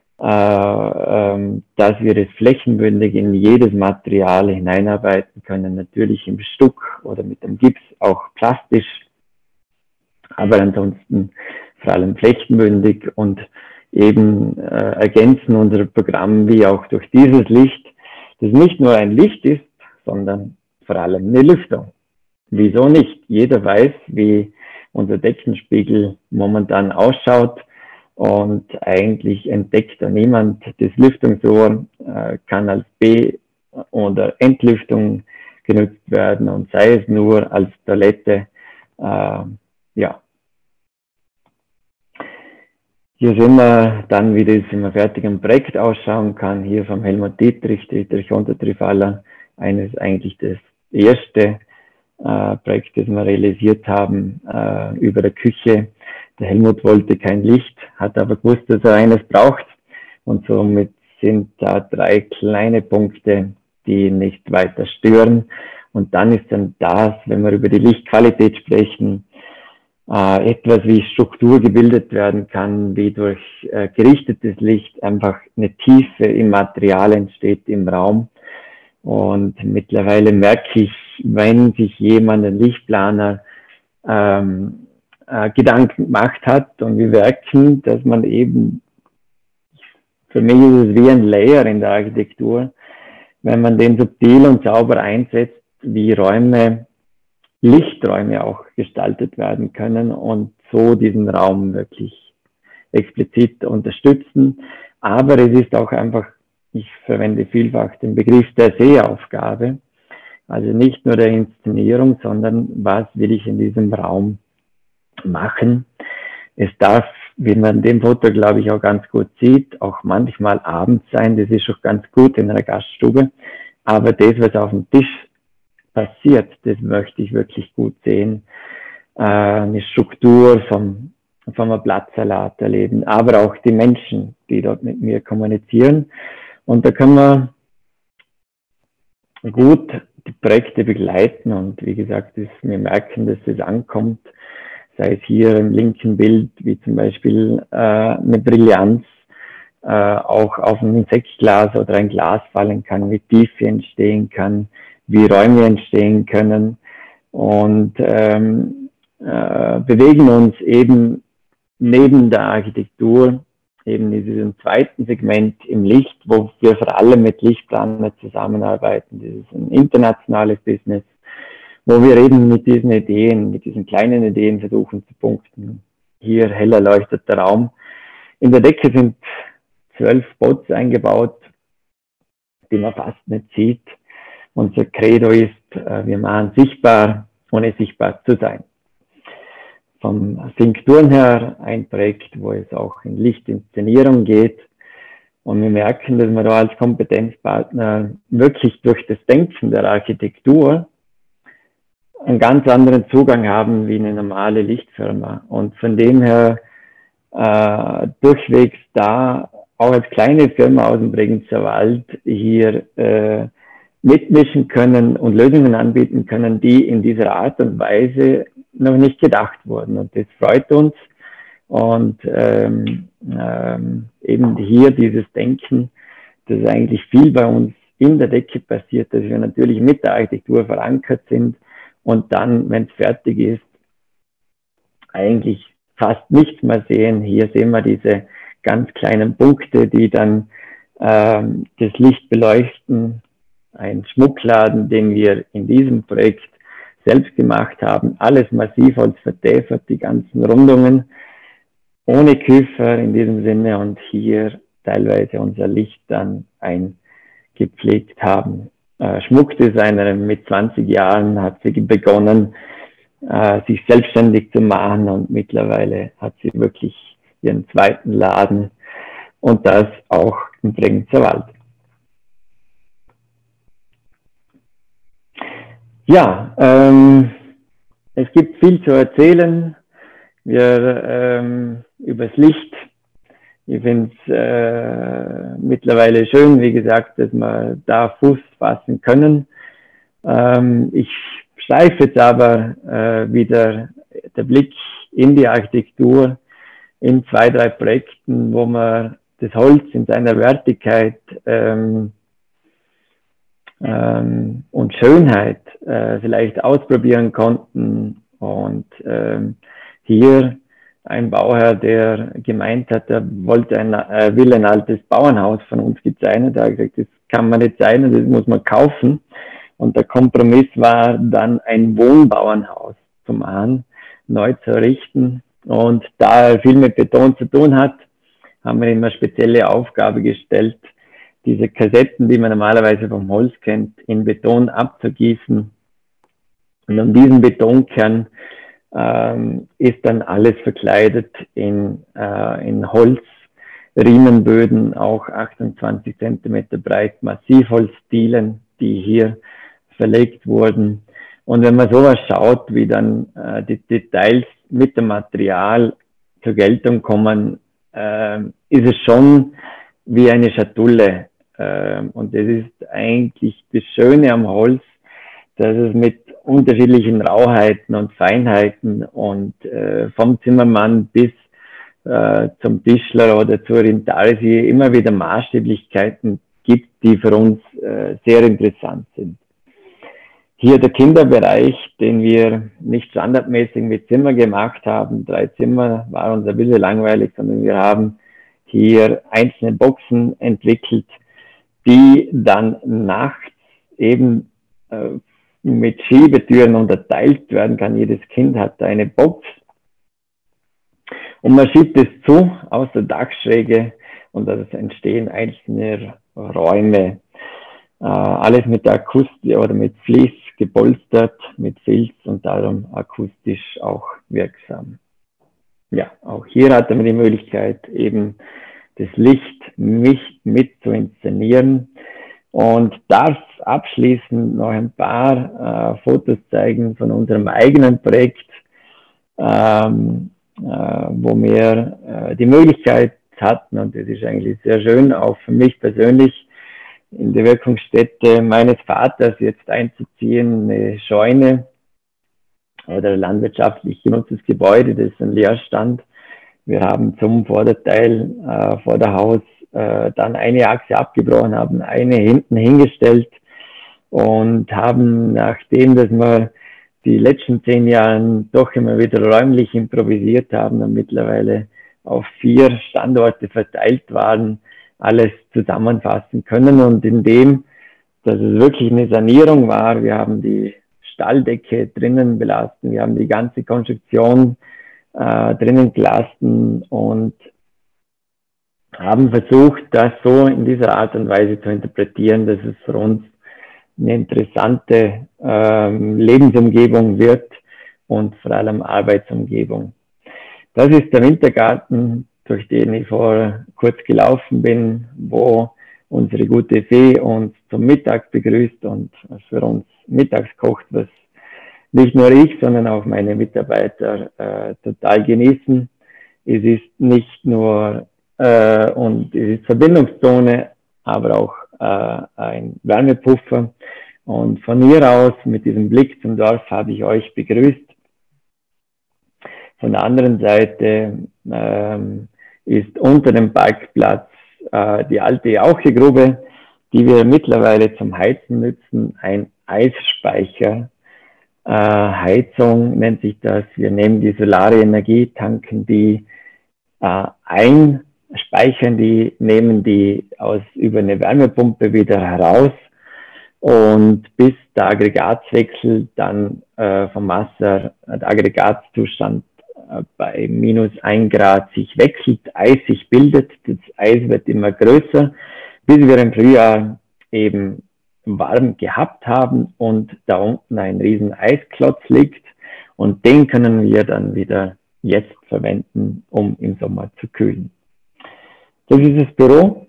dass wir es flächenbündig in jedes Material hineinarbeiten können. Natürlich im Stuck oder mit dem Gips, auch plastisch, aber ansonsten vor allem flächenbündig und eben ergänzen unser Programm wie auch durch dieses Licht, das nicht nur ein Licht ist, sondern vor allem eine Lüftung. Wieso nicht? Jeder weiß, wie unser Deckenspiegel momentan ausschaut und eigentlich entdeckt da niemand das Lüftungsrohr, kann als B- oder Entlüftung genutzt werden und sei es nur als Toilette, ja. Hier sehen wir dann, wie das im fertigen Projekt ausschauen kann. Hier vom Helmut Dietrich Untertrifaller, eigentlich das erste Projekt, das wir realisiert haben, über der Küche. Der Helmut wollte kein Licht, hat aber gewusst, dass er eines braucht. Und somit sind da 3 kleine Punkte, die nicht weiter stören. Und dann ist dann das, wenn wir über die Lichtqualität sprechen, etwas wie Struktur gebildet werden kann, wie durch gerichtetes Licht einfach eine Tiefe im Material entsteht im Raum. Und mittlerweile merke ich, wenn sich jemand, ein Lichtplaner, Gedanken gemacht hat und wir merken, dass man eben, für mich ist es wie ein Layer in der Architektur, wenn man den subtil und sauber einsetzt, wie Lichträume auch gestaltet werden können und so diesen Raum wirklich explizit unterstützen. Aber es ist auch einfach, ich verwende vielfach den Begriff der Sehaufgabe, also nicht nur der Inszenierung, sondern was will ich in diesem Raum machen. Es darf, wie man in dem Foto, glaube ich, auch ganz gut sieht, auch manchmal abends sein, das ist auch ganz gut in einer Gaststube, aber das, was auf dem Tisch passiert, das möchte ich wirklich gut sehen. Eine Struktur vom Blattsalat erleben, aber auch die Menschen, die dort mit mir kommunizieren. Und da können wir gut die Projekte begleiten und wie gesagt, wir merken, dass es ankommt, sei es hier im linken Bild, wie zum Beispiel eine Brillanz, auch auf ein Sektglas oder ein Glas fallen kann, wie Tiefe entstehen kann, wie Räume entstehen können und bewegen uns eben neben der Architektur eben in diesem zweiten Segment im Licht, wo wir vor allem mit Lichtplaner zusammenarbeiten. Das ist ein internationales Business, wo wir eben mit diesen Ideen, mit diesen kleinen Ideen versuchen zu punkten. Hier hell erleuchteter Raum. In der Decke sind 12 Spots eingebaut, die man fast nicht sieht. Unser Credo ist, wir machen sichtbar, ohne sichtbar zu sein. Vom Think-Turn her ein Projekt, wo es auch in Lichtinszenierung geht. Und wir merken, dass wir da als Kompetenzpartner wirklich durch das Denken der Architektur einen ganz anderen Zugang haben wie eine normale Lichtfirma. Und von dem her durchwegs da auch als kleine Firma aus dem Bregenzer Wald hier mitmischen können und Lösungen anbieten können, die in dieser Art und Weise noch nicht gedacht wurden. Und das freut uns. Und eben hier dieses Denken, dass eigentlich viel bei uns in der Decke passiert, dass wir natürlich mit der Architektur verankert sind und dann, wenn es fertig ist, eigentlich fast nichts mehr sehen. Hier sehen wir diese ganz kleinen Punkte, die dann das Licht beleuchten. Ein Schmuckladen, den wir in diesem Projekt selbst gemacht haben. Alles Massivholz vertäfert, die ganzen Rundungen, ohne Küfer in diesem Sinne und hier teilweise unser Licht dann eingepflegt haben. Schmuckdesignerin mit 20 Jahren hat sie begonnen, sich selbstständig zu machen und mittlerweile hat sie wirklich ihren zweiten Laden und das auch im Bregenzer Wald. Ja, es gibt viel zu erzählen. Wir übers Licht. Ich finde es mittlerweile schön, wie gesagt, dass wir da Fuß fassen können. Ich schleife jetzt aber wieder der Blick in die Architektur in 2, 3 Projekten, wo wir das Holz in seiner Wertigkeit und Schönheit vielleicht ausprobieren konnten. Und hier ein Bauherr, der gemeint hat, er will ein altes Bauernhaus von uns designen. Da hat er gesagt, das kann man nicht sein, das muss man kaufen. Und der Kompromiss war dann ein Wohnbauernhaus zu machen, neu zu errichten. Und da er viel mit Beton zu tun hat, haben wir ihm eine spezielle Aufgabe gestellt, diese Kassetten, die man normalerweise vom Holz kennt, in Beton abzugießen. Und um diesen Betonkern ist dann alles verkleidet in Holzriemenböden, auch 28 Zentimeter breit, Massivholzdielen, die hier verlegt wurden. Und wenn man sowas schaut, wie dann die Details mit dem Material zur Geltung kommen, ist es schon wie eine Schatulle. Und das ist eigentlich das Schöne am Holz, dass es mit unterschiedlichen Rauheiten und Feinheiten und vom Zimmermann bis zum Tischler oder zur Intarsie immer wieder Maßstäblichkeiten gibt, die für uns sehr interessant sind. Hier der Kinderbereich, den wir nicht standardmäßig mit Zimmer gemacht haben. 3 Zimmer war uns ein bisschen langweilig, sondern wir haben hier einzelne Boxen entwickelt, die dann nachts eben mit Schiebetüren unterteilt werden kann. Jedes Kind hat eine Box und man schiebt es zu aus der Dachschräge und es entstehen einzelne Räume. Alles mit Akustik oder mit Vlies gepolstert, mit Filz und darum akustisch auch wirksam. Ja, auch hier hatte man die Möglichkeit, eben das Licht mit zu inszenieren und darf abschließend noch ein paar Fotos zeigen von unserem eigenen Projekt, wo wir die Möglichkeit hatten, und das ist eigentlich sehr schön, auch für mich persönlich, in die Wirkungsstätte meines Vaters jetzt einzuziehen, eine Scheune oder ein landwirtschaftlich genutztes Gebäude, das ist ein Leerstand, Wir haben zum Vorderteil, Vorderhaus, dann eine Achse abgebrochen, haben eine hinten hingestellt und haben, nachdem dass wir die letzten 10 Jahre doch immer wieder räumlich improvisiert haben und mittlerweile auf 4 Standorte verteilt waren, alles zusammenfassen können. Und indem, dass es wirklich eine Sanierung war, wir haben die Stalldecke drinnen belassen, wir haben die ganze Konstruktion drinnen gelassen und haben versucht, das so in dieser Art und Weise zu interpretieren, dass es für uns eine interessante Lebensumgebung wird und vor allem Arbeitsumgebung. Das ist der Wintergarten, durch den ich vor kurz gelaufen bin, wo unsere gute Fee uns zum Mittag begrüßt und für uns mittags kocht, was nicht nur ich, sondern auch meine Mitarbeiter total genießen. Es ist nicht nur und es ist Verbindungszone, aber auch ein Wärmepuffer. Und von hier aus, mit diesem Blick zum Dorf, habe ich euch begrüßt. Von der anderen Seite ist unter dem Parkplatz die alte Jauchegrube, die wir mittlerweile zum Heizen nutzen, ein Eisspeicher. Heizung nennt sich das. Wir nehmen die solare Energie, tanken die ein, speichern die, nehmen die über eine Wärmepumpe wieder heraus und bis der Aggregatswechsel dann vom Wasser, der Aggregatzustand bei -1 Grad sich wechselt, Eis sich bildet, das Eis wird immer größer, bis wir im Frühjahr eben warm gehabt haben und da unten ein riesen Eisklotz liegt und den können wir dann wieder jetzt verwenden, um im Sommer zu kühlen. Das ist das Büro.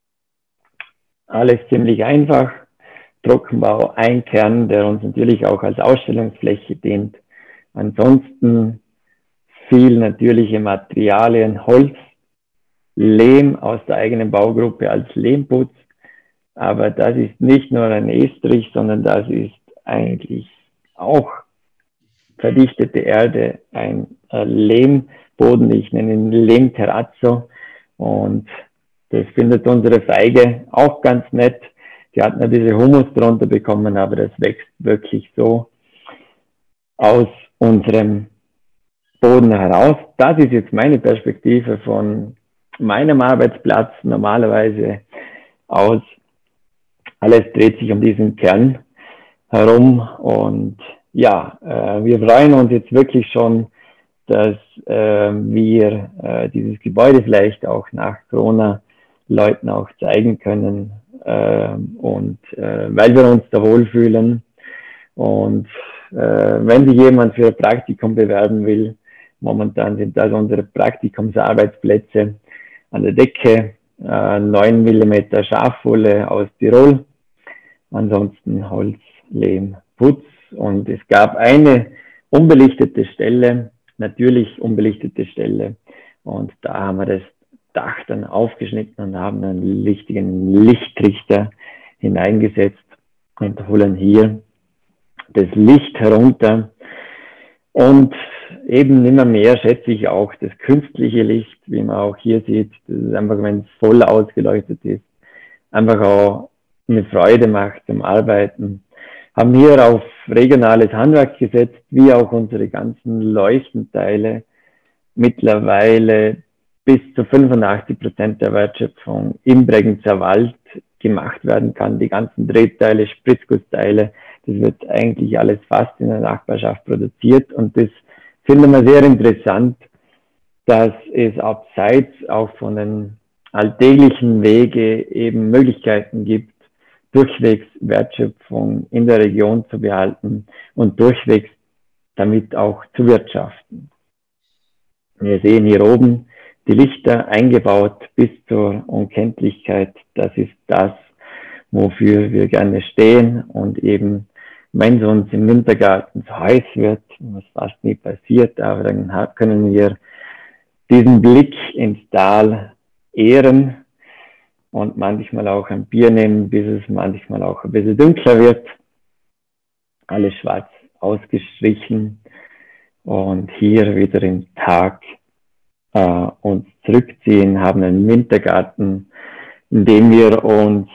Alles ziemlich einfach. Trockenbau, ein Kern, der uns natürlich auch als Ausstellungsfläche dient. Ansonsten viel natürliche Materialien, Holz, Lehm aus der eigenen Baugruppe als Lehmputz. Aber das ist nicht nur ein Estrich, sondern das ist eigentlich auch verdichtete Erde, ein Lehmboden, ich nenne ihn Lehmterrazzo. Und das findet unsere Feige auch ganz nett. Die hat nur diese Humus drunter bekommen, aber das wächst wirklich so aus unserem Boden heraus. Das ist jetzt meine Perspektive von meinem Arbeitsplatz normalerweise aus. Alles dreht sich um diesen Kern herum und ja, wir freuen uns jetzt wirklich schon, dass wir dieses Gebäude vielleicht auch nach Corona Leuten auch zeigen können weil wir uns da wohlfühlen und wenn sich jemand für ein Praktikum bewerben will, momentan sind das unsere Praktikumsarbeitsplätze an der Decke, 9 mm Schafwolle aus Tirol, ansonsten Holz, Lehm, Putz und es gab eine unbelichtete Stelle, natürlich unbelichtete Stelle und da haben wir das Dach dann aufgeschnitten und haben einen richtigen Lichtrichter hineingesetzt und holen hier das Licht herunter und eben immer mehr schätze ich auch das künstliche Licht, wie man auch hier sieht, das ist einfach, wenn es voll ausgeleuchtet ist, einfach auch eine Freude macht zum Arbeiten. Haben hier auf regionales Handwerk gesetzt, wie auch unsere ganzen Leuchtenteile mittlerweile bis zu 85% der Wertschöpfung im Bregenzer Wald gemacht werden kann. Die ganzen Drehteile, Spritzgussteile, das wird eigentlich alles fast in der Nachbarschaft produziert und das finden wir sehr interessant, dass es abseits auch von den alltäglichen Wege eben Möglichkeiten gibt, durchwegs Wertschöpfung in der Region zu behalten und durchwegs damit auch zu wirtschaften. Wir sehen hier oben die Lichter eingebaut bis zur Unkenntlichkeit. Das ist das, wofür wir gerne stehen und eben, wenn es uns im Wintergarten so heiß wird, was fast nie passiert, aber dann können wir diesen Blick ins Tal ehren und manchmal auch ein Bier nehmen, bis es manchmal auch ein bisschen dunkler wird. Alles schwarz ausgestrichen und hier wieder im Tag uns zurückziehen, haben einen Wintergarten, in dem wir uns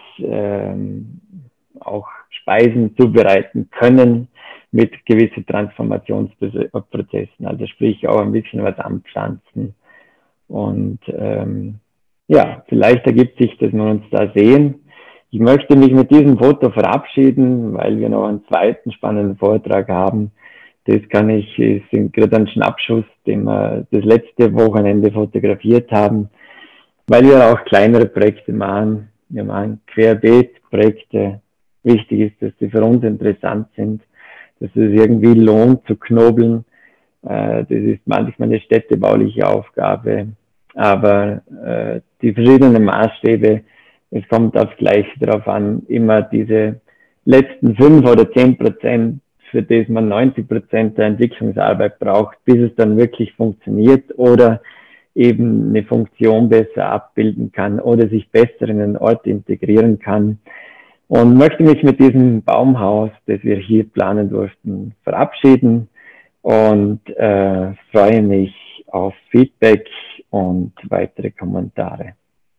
auch Speisen zubereiten können mit gewissen Transformationsprozessen, also sprich auch ein bisschen was anpflanzen. Und ja, vielleicht ergibt sich, dass wir uns da sehen. Ich möchte mich mit diesem Foto verabschieden, weil wir noch einen zweiten spannenden Vortrag haben. Das ist gerade ein Schnappschuss, den wir das letzte Wochenende fotografiert haben, weil wir auch kleinere Projekte machen. Wir machen Querbeet-Projekte. Wichtig ist, dass die für uns interessant sind, dass es irgendwie lohnt zu knobeln. Das ist manchmal eine städtebauliche Aufgabe, aber die verschiedenen Maßstäbe, es kommt aufs Gleiche darauf an, immer diese letzten 5 oder 10%, für das man 90% der Entwicklungsarbeit braucht, bis es dann wirklich funktioniert oder eben eine Funktion besser abbilden kann oder sich besser in den Ort integrieren kann. Und möchte mich mit diesem Baumhaus, das wir hier planen durften, verabschieden und freue mich auf Feedback und weitere Kommentare.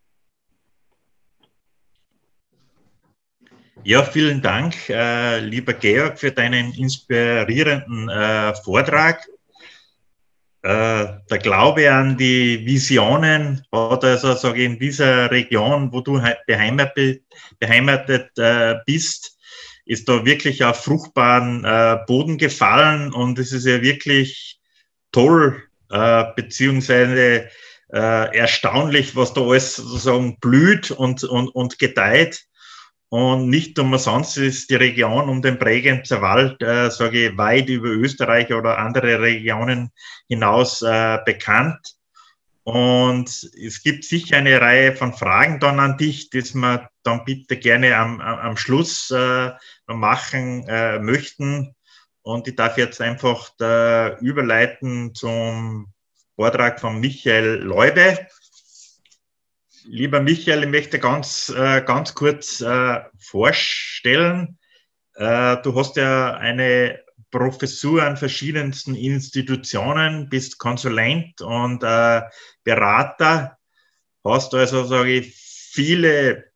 Ja, vielen Dank, lieber Georg, für deinen inspirierenden Vortrag. Der Glaube an die Visionen hat also, sage ich, in dieser Region, wo du beheimatet bist, ist da wirklich auf fruchtbaren Boden gefallen und es ist ja wirklich toll, beziehungsweise erstaunlich, was da alles sozusagen blüht und gedeiht. Und nicht umsonst ist die Region um den Bregenzer Wald, sage ich, weit über Österreich oder andere Regionen hinaus bekannt. Und es gibt sicher eine Reihe von Fragen dann an dich, die wir dann bitte gerne am Schluss machen möchten. Und ich darf jetzt einfach überleiten zum Vortrag von Michael Leube. Lieber Michael, ich möchte ganz kurz vorstellen. Du hast ja eine Professur an verschiedensten Institutionen, bist Konsulent und Berater, hast also, sage ich, viele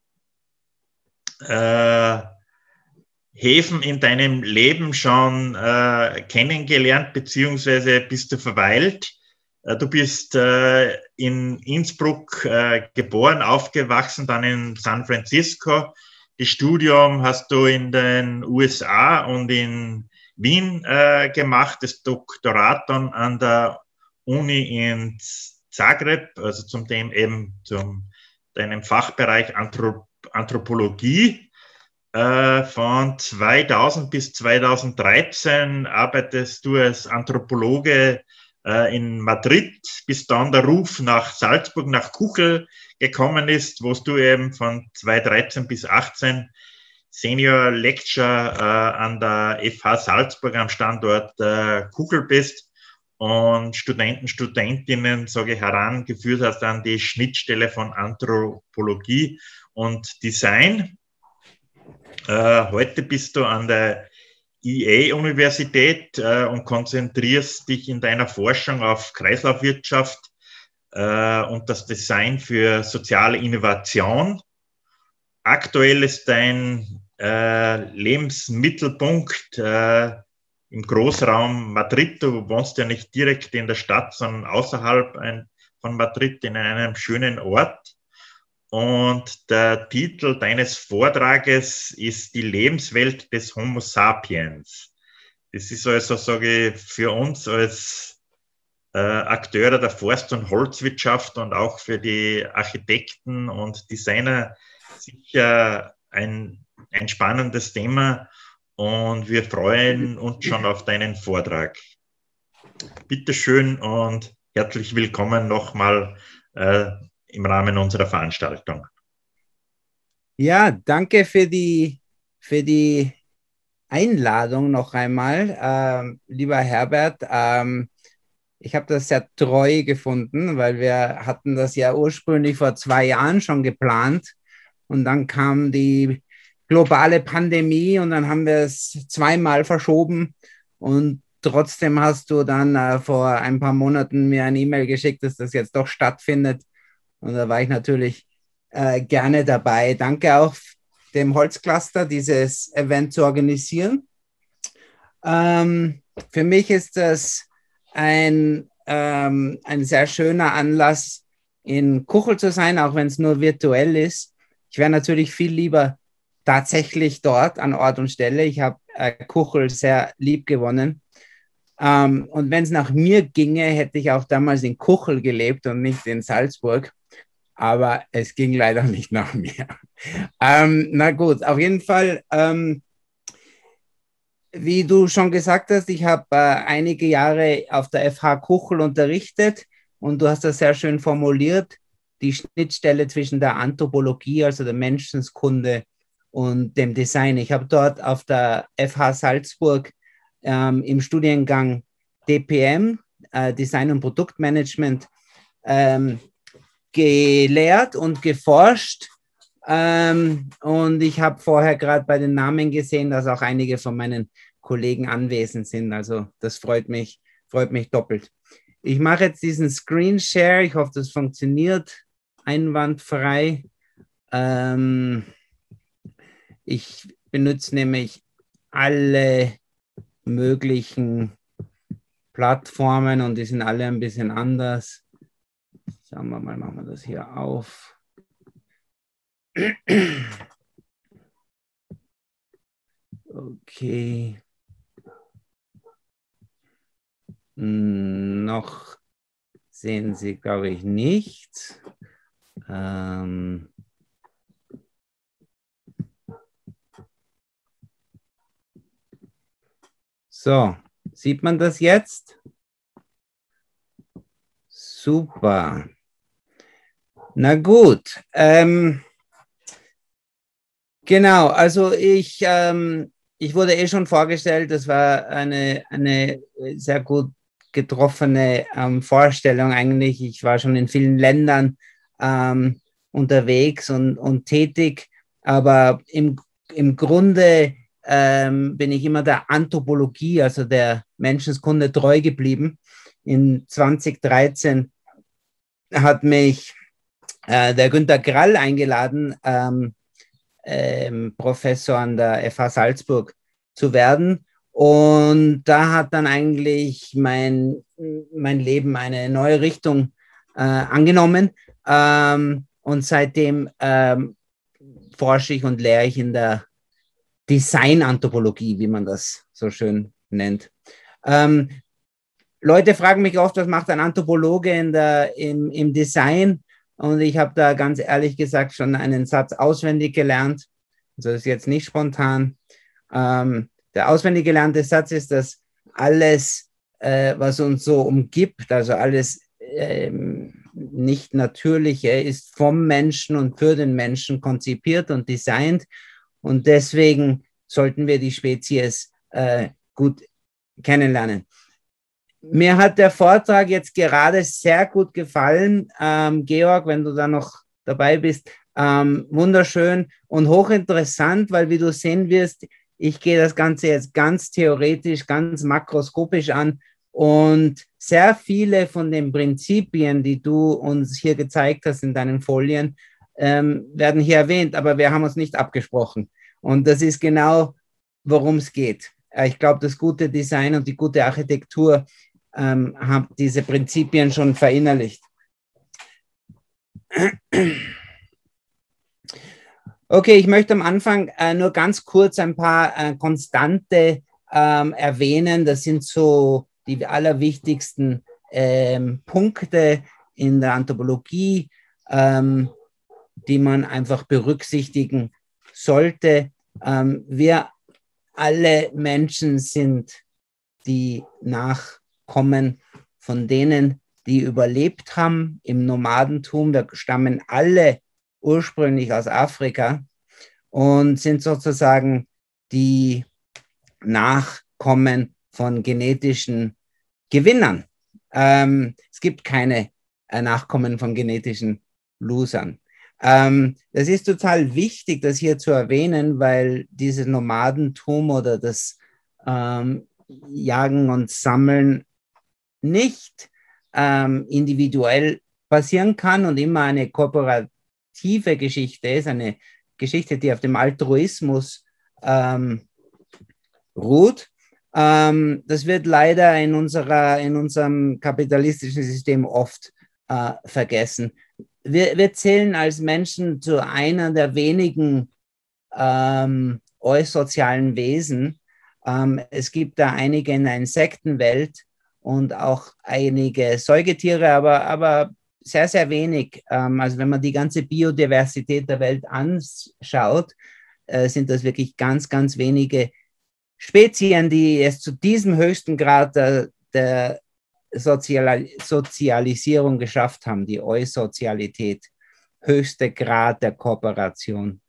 Häfen in deinem Leben schon kennengelernt, beziehungsweise bist du verweilt. Du bist in Innsbruck geboren, aufgewachsen, dann in San Francisco. Das Studium hast du in den USA und in Wien gemacht, das Doktorat dann an der Uni in Zagreb, also zum deinem Fachbereich Anthropologie. Von 2000 bis 2013 arbeitest du als Anthropologe in Madrid, bis dann der Ruf nach Salzburg, nach Kuchel gekommen ist, wo du eben von 2013 bis 2018 Senior Lecturer an der FH Salzburg am Standort Kuchel bist und Studentinnen, sage ich, herangeführt hast an die Schnittstelle von Anthropologie und Design. Heute bist du an der IE-Universität und konzentrierst dich in deiner Forschung auf Kreislaufwirtschaft und das Design für soziale Innovation. Aktuell ist dein Lebensmittelpunkt im Großraum Madrid. Du wohnst ja nicht direkt in der Stadt, sondern außerhalb von Madrid in einem schönen Ort. Und der Titel deines Vortrages ist die Lebenswelt des Homo sapiens. Das ist also, sage ich, für uns als Akteure der Forst- und Holzwirtschaft und auch für die Architekten und Designer sicher ein spannendes Thema. Und wir freuen uns schon auf deinen Vortrag. Bitteschön und herzlich willkommen nochmal im Rahmen unserer Veranstaltung. Ja, danke für die Einladung noch einmal, lieber Herbert. Ich habe das sehr treu gefunden, weil wir hatten das ja ursprünglich vor 2 Jahren schon geplant und dann kam die globale Pandemie und dann haben wir es 2-mal verschoben und trotzdem hast du dann vor ein paar Monaten mir eine E-Mail geschickt, dass das jetzt doch stattfindet. Und da war ich natürlich gerne dabei. Danke auch dem Holzcluster, dieses Event zu organisieren. Für mich ist das ein sehr schöner Anlass, in Kuchel zu sein, auch wenn es nur virtuell ist. Ich wäre natürlich viel lieber tatsächlich dort an Ort und Stelle. Ich habe Kuchel sehr lieb gewonnen. Und wenn es nach mir ginge, hätte ich auch damals in Kuchel gelebt und nicht in Salzburg. Aber es ging leider nicht nach mir. Na gut, auf jeden Fall, wie du schon gesagt hast, ich habe einige Jahre auf der FH Kuchel unterrichtet und du hast das sehr schön formuliert, die Schnittstelle zwischen der Anthropologie, also der Menschenkunde und dem Design. Ich habe dort auf der FH Salzburg im Studiengang DPM, Design und Produktmanagement, gelehrt und geforscht. Und ich habe vorher gerade bei den Namen gesehen, dass auch einige von meinen Kollegen anwesend sind. Also das freut mich doppelt. Ich mache jetzt diesen Screen Share. Ich hoffe, das funktioniert einwandfrei. Ich benutze nämlich alle möglichen Plattformen und die sind alle ein bisschen anders. Schauen wir mal, machen wir das hier auf. Okay. Noch sehen Sie, glaube ich, nicht. So, sieht man das jetzt? Super. Na gut. Genau, also ich wurde eh schon vorgestellt, das war eine sehr gut getroffene Vorstellung eigentlich. Ich war schon in vielen Ländern unterwegs und tätig, aber im Grunde bin ich immer der Anthropologie, also der Menschenkunde treu geblieben. In 2013 hat mich der Günter Grall eingeladen, Professor an der FH Salzburg zu werden. Und da hat dann eigentlich mein Leben eine neue Richtung angenommen. Und seitdem forsche ich und lehre ich in der Designanthropologie, wie man das so schön nennt. Leute fragen mich oft, was macht ein Anthropologe im Design? Und ich habe da ganz ehrlich gesagt schon einen Satz auswendig gelernt. Also das ist jetzt nicht spontan. Der auswendig gelernte Satz ist, dass alles, was uns so umgibt, also alles nicht Natürliche, ist vom Menschen und für den Menschen konzipiert und designt. Und deswegen sollten wir die Spezies gut kennenlernen. Mir hat der Vortrag jetzt gerade sehr gut gefallen. Georg, wenn du da noch dabei bist, wunderschön und hochinteressant, weil wie du sehen wirst, ich gehe das Ganze jetzt ganz theoretisch, ganz makroskopisch an und sehr viele von den Prinzipien, die du uns hier gezeigt hast in deinen Folien, werden hier erwähnt, aber wir haben uns nicht abgesprochen. Und das ist genau, worum es geht. Ich glaube, das gute Design und die gute Architektur haben diese Prinzipien schon verinnerlicht. Okay, ich möchte am Anfang nur ganz kurz ein paar Konstante erwähnen. Das sind so die allerwichtigsten Punkte in der Anthropologie, die man einfach berücksichtigen sollte. Wir alle Menschen sind die Nachkommen von denen, die überlebt haben im Nomadentum. Wir stammen alle ursprünglich aus Afrika und sind sozusagen die Nachkommen von genetischen Gewinnern. Es gibt keine Nachkommen von genetischen Losern. Das ist total wichtig, das hier zu erwähnen, weil dieses Nomadentum oder das Jagen und Sammeln nicht individuell passieren kann und immer eine kooperative Geschichte ist, eine Geschichte, die auf dem Altruismus ruht. Das wird leider in unserem kapitalistischen System oft vergessen. Wir zählen als Menschen zu einer der wenigen eusozialen Wesen. Es gibt da einige in der Insektenwelt und auch einige Säugetiere, aber sehr, sehr wenig. Also wenn man die ganze Biodiversität der Welt anschaut, sind das wirklich ganz, ganz wenige Spezien, die es zu diesem höchsten Grad der Sozialisierung geschafft haben, die Eusozialität, höchste Grad der Kooperation.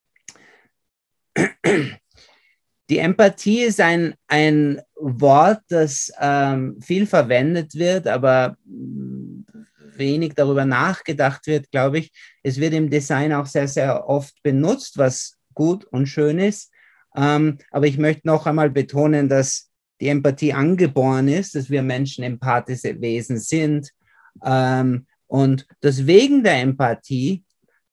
Die Empathie ist ein Wort, das viel verwendet wird, aber wenig darüber nachgedacht wird, glaube ich. Es wird im Design auch sehr, sehr oft benutzt, was gut und schön ist. Aber ich möchte noch einmal betonen, dass die Empathie angeboren ist, dass wir Menschen empathische Wesen sind und dass wegen der Empathie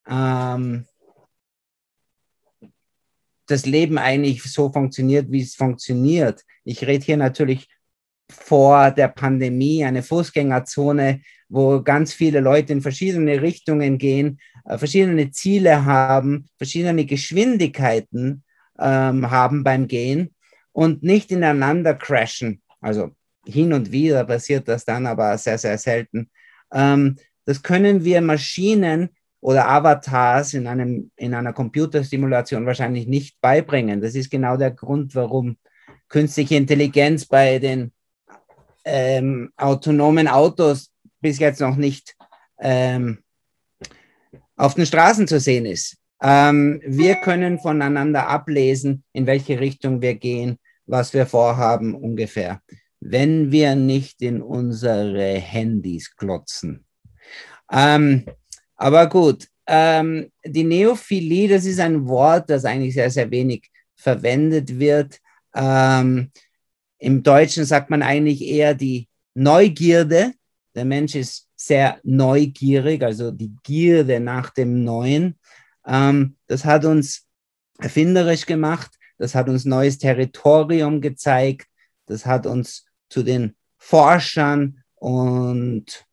das Leben eigentlich so funktioniert, wie es funktioniert. Ich rede hier natürlich vor der Pandemie, eine Fußgängerzone, wo ganz viele Leute in verschiedene Richtungen gehen, verschiedene Ziele haben, verschiedene Geschwindigkeiten haben beim Gehen und nicht ineinander crashen. Also hin und wieder passiert das dann, aber sehr, sehr selten. Das können wir Maschinen oder Avatars in einer Computersimulation wahrscheinlich nicht beibringen. Das ist genau der Grund, warum künstliche Intelligenz bei den autonomen Autos bis jetzt noch nicht auf den Straßen zu sehen ist. Wir können voneinander ablesen, in welche Richtung wir gehen, was wir vorhaben ungefähr, wenn wir nicht in unsere Handys klotzen. Aber gut, die Neophilie, das ist ein Wort, das eigentlich sehr, sehr wenig verwendet wird. Im Deutschen sagt man eigentlich eher die Neugierde. Der Mensch ist sehr neugierig, also die Gierde nach dem Neuen. Das hat uns erfinderisch gemacht, das hat uns neues Territorium gezeigt, das hat uns zu den Forschern und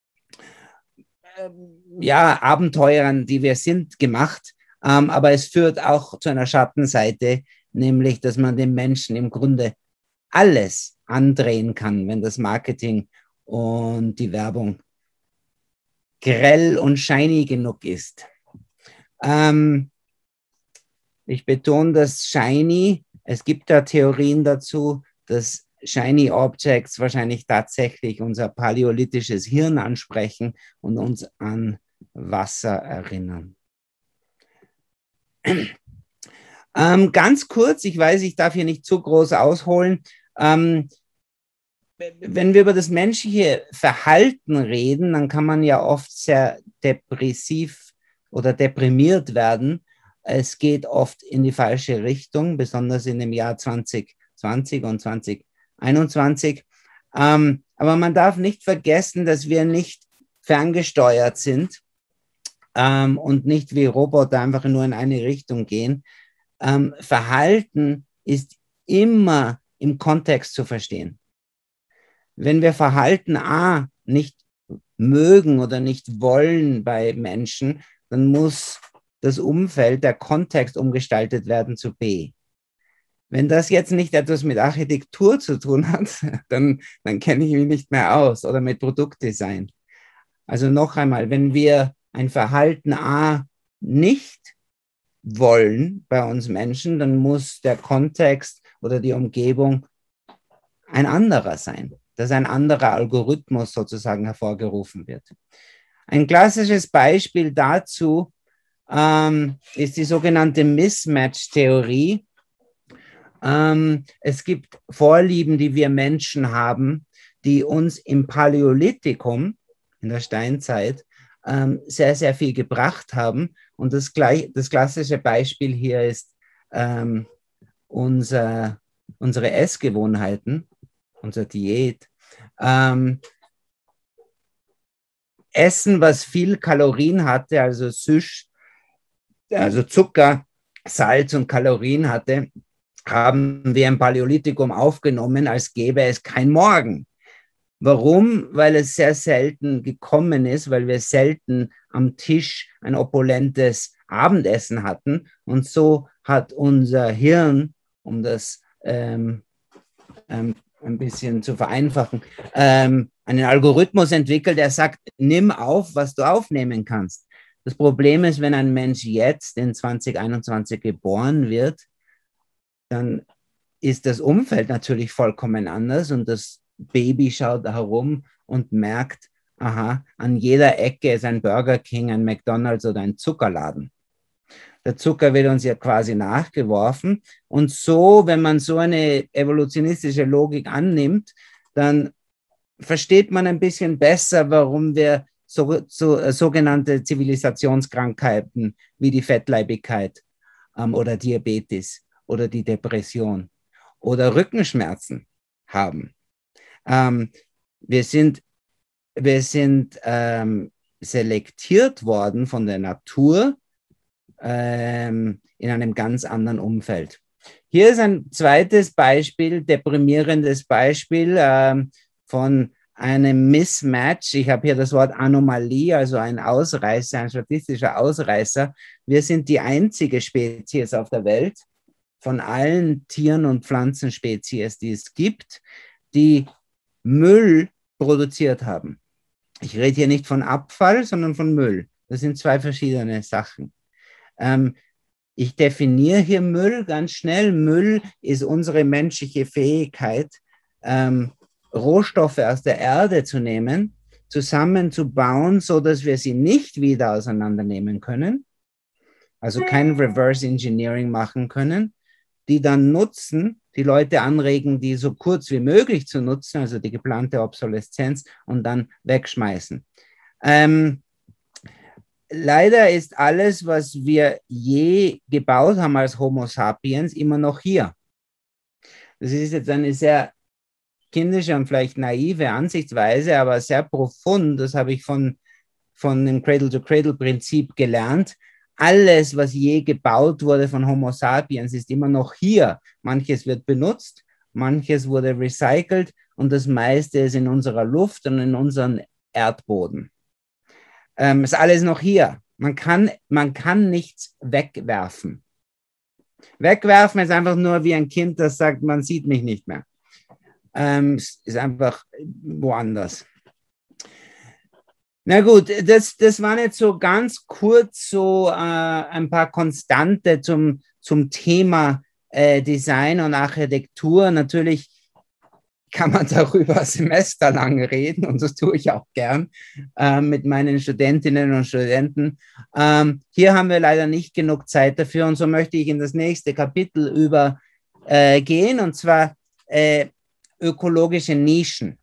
Abenteurern, die wir sind, gemacht. Aber es führt auch zu einer Schattenseite, nämlich, dass man dem Menschen im Grunde alles andrehen kann, wenn das Marketing und die Werbung grell und shiny genug ist. Ich betone das shiny. Es gibt da Theorien dazu, dass shiny Objects wahrscheinlich tatsächlich unser paläolithisches Hirn ansprechen und uns an Wasser erinnern. Ganz kurz, ich weiß, ich darf hier nicht zu groß ausholen. Wenn wir über das menschliche Verhalten reden, dann kann man ja oft sehr depressiv oder deprimiert werden. Es geht oft in die falsche Richtung, besonders in dem Jahr 2020 und 2021. Aber man darf nicht vergessen, dass wir nicht ferngesteuert sind und nicht wie Roboter einfach nur in eine Richtung gehen. Verhalten ist immer im Kontext zu verstehen. Wenn wir Verhalten A nicht mögen oder nicht wollen bei Menschen, dann muss das Umfeld, der Kontext umgestaltet werden zu B. Wenn das jetzt nicht etwas mit Architektur zu tun hat, dann kenne ich mich nicht mehr aus oder mit Produktdesign. Also noch einmal, wenn wir ein Verhalten A nicht wollen bei uns Menschen, dann muss der Kontext oder die Umgebung ein anderer sein, dass ein anderer Algorithmus sozusagen hervorgerufen wird. Ein klassisches Beispiel dazu ist die sogenannte Mismatch-Theorie. Es gibt Vorlieben, die wir Menschen haben, die uns im Paläolithikum, in der Steinzeit, sehr, sehr viel gebracht haben. Und das klassische Beispiel hier ist unsere unsere Essgewohnheiten, unsere Diät, Essen, was viel Kalorien hatte, also Süß, also Zucker, Salz und Kalorien hatte, haben wir im Paläolithikum aufgenommen, als gäbe es kein Morgen. Warum? Weil es sehr selten gekommen ist, weil wir selten am Tisch ein opulentes Abendessen hatten. Und so hat unser Hirn, um das ein bisschen zu vereinfachen, einen Algorithmus entwickelt, der sagt, nimm auf, was du aufnehmen kannst. Das Problem ist, wenn ein Mensch jetzt in 2021 geboren wird, dann ist das Umfeld natürlich vollkommen anders und das Baby schaut herum und merkt, aha, an jeder Ecke ist ein Burger King, ein McDonald's oder ein Zuckerladen. Der Zucker wird uns ja quasi nachgeworfen. Und so, wenn man so eine evolutionistische Logik annimmt, dann versteht man ein bisschen besser, warum wir sogenannte Zivilisationskrankheiten wie die Fettleibigkeit oder Diabetes oder die Depression oder Rückenschmerzen haben. Wir sind selektiert worden von der Natur in einem ganz anderen Umfeld. Hier ist ein zweites Beispiel, deprimierendes Beispiel von einem Mismatch. Ich habe hier das Wort Anomalie, also ein Ausreißer, ein statistischer Ausreißer. Wir sind die einzige Spezies auf der Welt von allen Tieren- und Pflanzenspezies, die es gibt, die Müll produziert haben. Ich rede hier nicht von Abfall, sondern von Müll. Das sind zwei verschiedene Sachen. Ich definiere hier Müll ganz schnell. Müll ist unsere menschliche Fähigkeit, Rohstoffe aus der Erde zu nehmen, zusammenzubauen, sodass wir sie nicht wieder auseinandernehmen können, also kein Reverse Engineering machen können, die dann nutzen, die Leute anregen, die so kurz wie möglich zu nutzen, also die geplante Obsoleszenz, und dann wegschmeißen. Leider ist alles, was wir je gebaut haben als Homo sapiens, immer noch hier. Das ist jetzt eine sehr kindische und vielleicht naive Ansichtsweise, aber sehr profund. Das habe ich von dem Cradle-to-Cradle-Prinzip gelernt. Alles, was je gebaut wurde von Homo sapiens, ist immer noch hier. Manches wird benutzt, manches wurde recycelt und das meiste ist in unserer Luft und in unserem Erdboden. Ist alles noch hier. Man kann nichts wegwerfen. Wegwerfen ist einfach nur wie ein Kind, das sagt, man sieht mich nicht mehr. Ist einfach woanders. Na gut, das waren jetzt so ganz kurz so ein paar Konstante zum Thema Design und Architektur. Natürlich kann man darüber semesterlang reden und das tue ich auch gern mit meinen Studentinnen und Studenten. Hier haben wir leider nicht genug Zeit dafür und so möchte ich in das nächste Kapitel übergehen und zwar ökologische Nischen.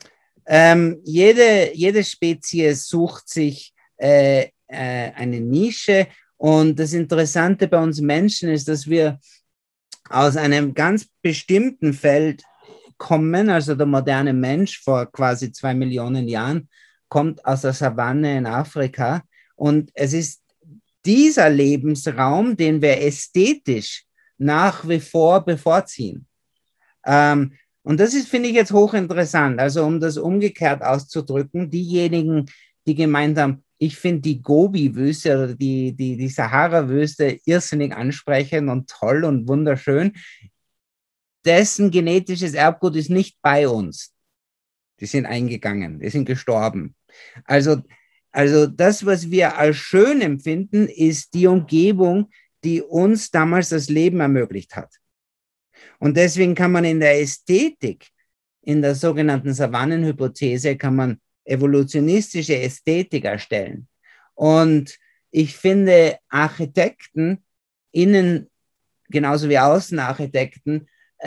Jede Spezies sucht sich eine Nische und das Interessante bei uns Menschen ist, dass wir aus einem ganz bestimmten Feld kommen, also der moderne Mensch vor quasi 2 Millionen Jahren kommt aus der Savanne in Afrika und es ist dieser Lebensraum, den wir ästhetisch nach wie vor bevorziehen. Und das ist, finde ich, jetzt hochinteressant. Also um das umgekehrt auszudrücken, diejenigen, die gemeint haben, ich finde die Gobi-Wüste oder die Sahara-Wüste irrsinnig ansprechend und toll und wunderschön, dessen genetisches Erbgut ist nicht bei uns. Die sind eingegangen, die sind gestorben. Also das, was wir als schön empfinden, ist die Umgebung, die uns damals das Leben ermöglicht hat. Und deswegen kann man in der Ästhetik, in der sogenannten Savannenhypothese, kann man evolutionistische Ästhetik erstellen. Und ich finde Architekten, innen genauso wie Außenarchitekten,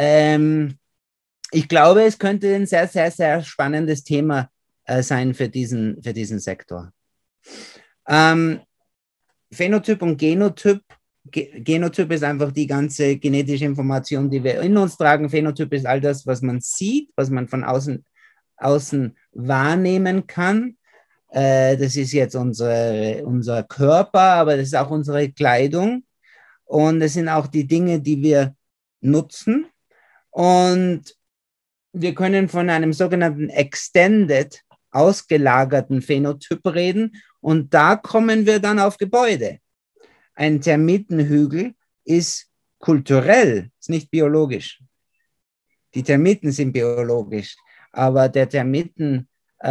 ich glaube, es könnte ein sehr, sehr, sehr spannendes Thema sein für diesen Sektor. Phänotyp und Genotyp Genotyp ist einfach die ganze genetische Information, die wir in uns tragen. Phänotyp ist all das, was man sieht, was man von außen wahrnehmen kann. Das ist jetzt unser Körper, aber das ist auch unsere Kleidung. Und das sind auch die Dinge, die wir nutzen. Und wir können von einem sogenannten Extended, ausgelagerten Phänotyp reden. Und da kommen wir dann auf Gebäude. Ein Termitenhügel ist kulturell, ist nicht biologisch. Die Termiten sind biologisch, aber der Termitenberg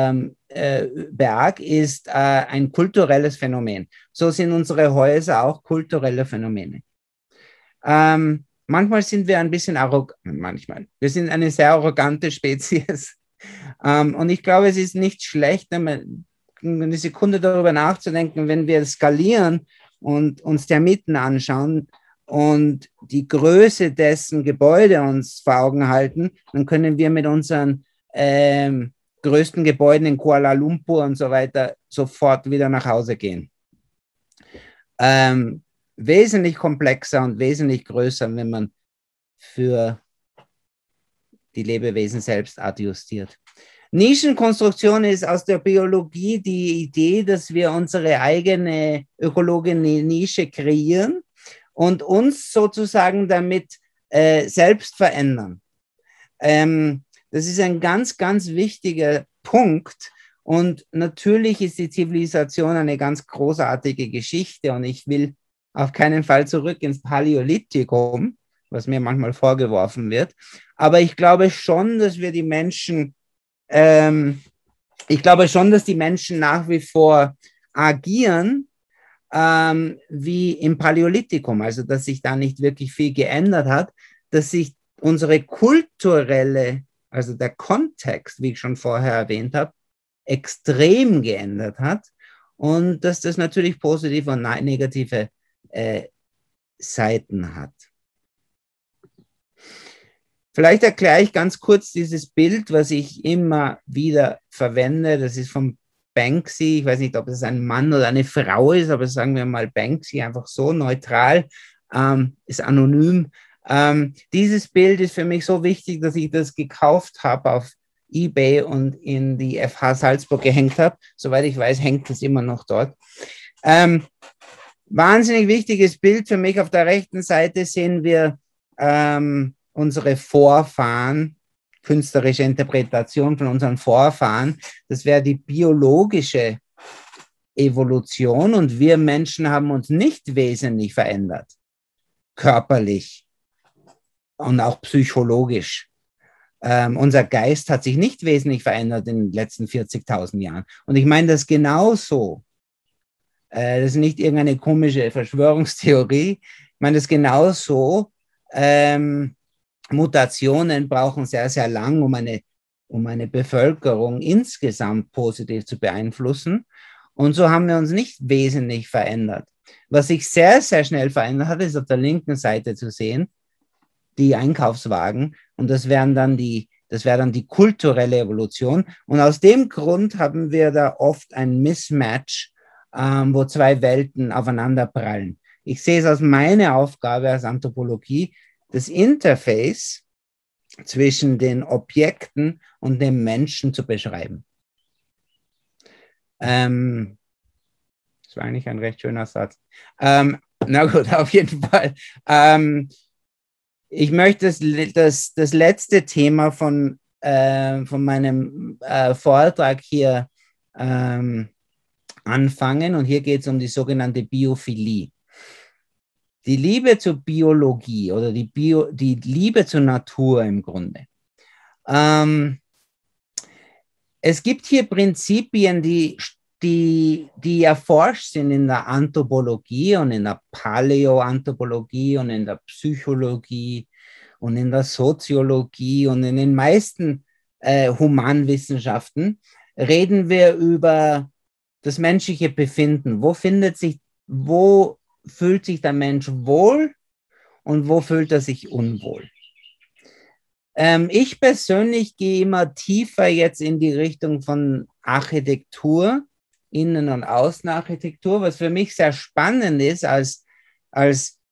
ist ein kulturelles Phänomen. So sind unsere Häuser auch kulturelle Phänomene. Manchmal sind wir ein bisschen arrogant, wir sind eine sehr arrogante Spezies. Und ich glaube, es ist nicht schlecht, eine Sekunde darüber nachzudenken, wenn wir skalieren und uns Termiten anschauen und die Größe dessen Gebäude uns vor Augen halten, dann können wir mit unseren größten Gebäuden in Kuala Lumpur und so weiter sofort wieder nach Hause gehen. Wesentlich komplexer und wesentlich größer, wenn man für die Lebewesen selbst adjustiert. Nischenkonstruktion ist aus der Biologie die Idee, dass wir unsere eigene ökologische Nische kreieren und uns sozusagen damit selbst verändern. Das ist ein ganz, ganz wichtiger Punkt. Und natürlich ist die Zivilisation eine ganz großartige Geschichte und ich will auf keinen Fall zurück ins Paläolithikum, was mir manchmal vorgeworfen wird. Aber ich glaube schon, dass wir die Menschen nach wie vor agieren wie im Paläolithikum, also dass sich da nicht wirklich viel geändert hat, dass sich unsere kulturelle, also der Kontext, wie ich schon vorher erwähnt habe, extrem geändert hat und dass das natürlich positive und negative Seiten hat. Vielleicht erkläre ich ganz kurz dieses Bild, was ich immer wieder verwende. Das ist von Banksy. Ich weiß nicht, ob es ein Mann oder eine Frau ist, aber sagen wir mal Banksy, einfach so neutral, ist anonym. Dieses Bild ist für mich so wichtig, dass ich das gekauft habe auf eBay und in die FH Salzburg gehängt habe. Soweit ich weiß, hängt es immer noch dort. Wahnsinnig wichtiges Bild für mich. Auf der rechten Seite sehen wir unsere Vorfahren, künstlerische Interpretation von unseren Vorfahren. Das wäre die biologische Evolution und wir Menschen haben uns nicht wesentlich verändert, körperlich und auch psychologisch. Unser Geist hat sich nicht wesentlich verändert in den letzten 40.000 Jahren. Und ich meine das genauso. Das ist nicht irgendeine komische Verschwörungstheorie. Ich meine das genauso. Mutationen brauchen sehr, sehr lang, um eine Bevölkerung insgesamt positiv zu beeinflussen. Und so haben wir uns nicht wesentlich verändert. Was sich sehr, sehr schnell verändert hat, ist auf der linken Seite zu sehen, die Einkaufswagen. Und das wäre dann die kulturelle Evolution. Und aus dem Grund haben wir da oft ein Mismatch, wo zwei Welten aufeinander prallen. Ich sehe es als meine Aufgabe als Anthropologie, das Interface zwischen den Objekten und dem Menschen zu beschreiben. Das war eigentlich ein recht schöner Satz. Na gut, auf jeden Fall. Ich möchte das letzte Thema von meinem Vortrag hier anfangen. Und hier geht es um die sogenannte Biophilie. Die Liebe zur Biologie oder die Liebe zur Natur im Grunde. Es gibt hier Prinzipien, die erforscht sind in der Anthropologie und in der Paläoanthropologie und in der Psychologie und in der Soziologie und in den meisten Humanwissenschaften reden wir über das menschliche Befinden. Wo fühlt sich der Mensch wohl und wo fühlt er sich unwohl? Ich persönlich gehe immer tiefer jetzt in die Richtung von Architektur, Innen- und Außenarchitektur, was für mich sehr spannend ist als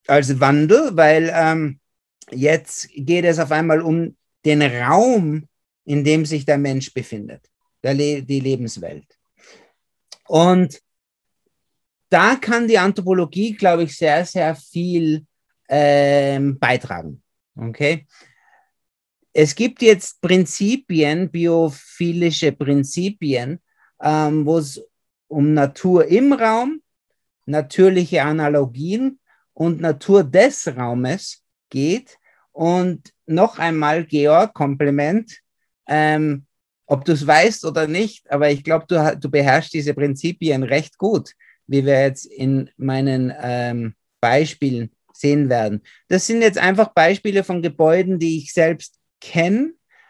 als Wandel, weil jetzt geht es auf einmal um den Raum, in dem sich der Mensch befindet, die Lebenswelt. Und da kann die Anthropologie, glaube ich, sehr, sehr viel beitragen. Okay? Es gibt jetzt Prinzipien, biophilische Prinzipien, wo es um Natur im Raum, natürliche Analogien und Natur des Raumes geht. Und noch einmal, Georg, Kompliment, ob du es weißt oder nicht, aber ich glaube, du beherrschst diese Prinzipien recht gut, wie wir jetzt in meinen Beispielen sehen werden. Das sind jetzt einfach Beispiele von Gebäuden, die ich selbst kenne,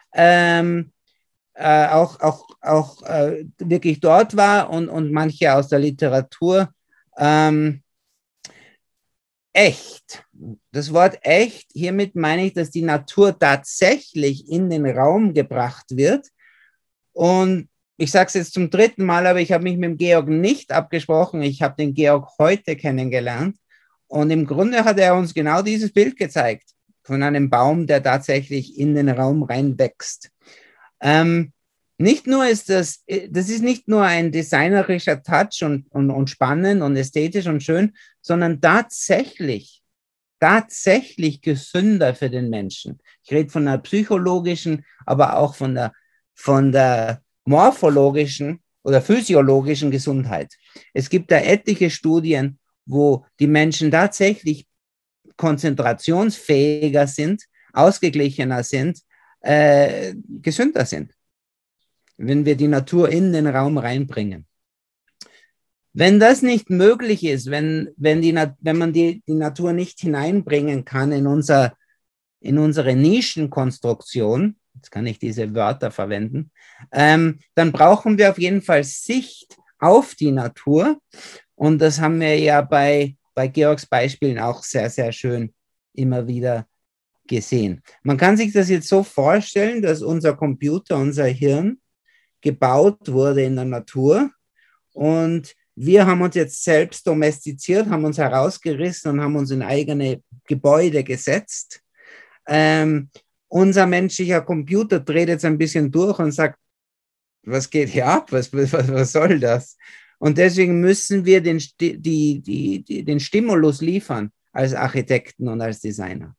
auch wirklich dort war und manche aus der Literatur. Echt. Das Wort echt, hiermit meine ich, dass die Natur tatsächlich in den Raum gebracht wird. Und ich sage es jetzt zum dritten Mal, aber ich habe mich mit dem Georg nicht abgesprochen. Ich habe den Georg heute kennengelernt. Und im Grunde hat er uns genau dieses Bild gezeigt von einem Baum, der tatsächlich in den Raum reinwächst. Nicht nur ist das ist nicht nur ein designerischer Touch und spannend und ästhetisch und schön, sondern tatsächlich gesünder für den Menschen. Ich rede von der psychologischen, aber auch von der morphologischen oder physiologischen Gesundheit. Es gibt da etliche Studien, wo die Menschen tatsächlich konzentrationsfähiger sind, ausgeglichener sind, gesünder sind, wenn wir die Natur in den Raum reinbringen. Wenn das nicht möglich ist, wenn man die Natur nicht hineinbringen kann in unsere Nischenkonstruktion, jetzt kann ich diese Wörter verwenden, dann brauchen wir auf jeden Fall Sicht auf die Natur. Und das haben wir ja bei Georgs Beispielen auch sehr, sehr schön immer wieder gesehen. Man kann sich das jetzt so vorstellen, dass unser Computer, unser Hirn gebaut wurde in der Natur und wir haben uns jetzt selbst domestiziert, haben uns herausgerissen und haben uns in eigene Gebäude gesetzt. Unser menschlicher Computer dreht jetzt ein bisschen durch und sagt, was geht hier ab? Was soll das? Und deswegen müssen wir den Stimulus liefern als Architekten und als Designer.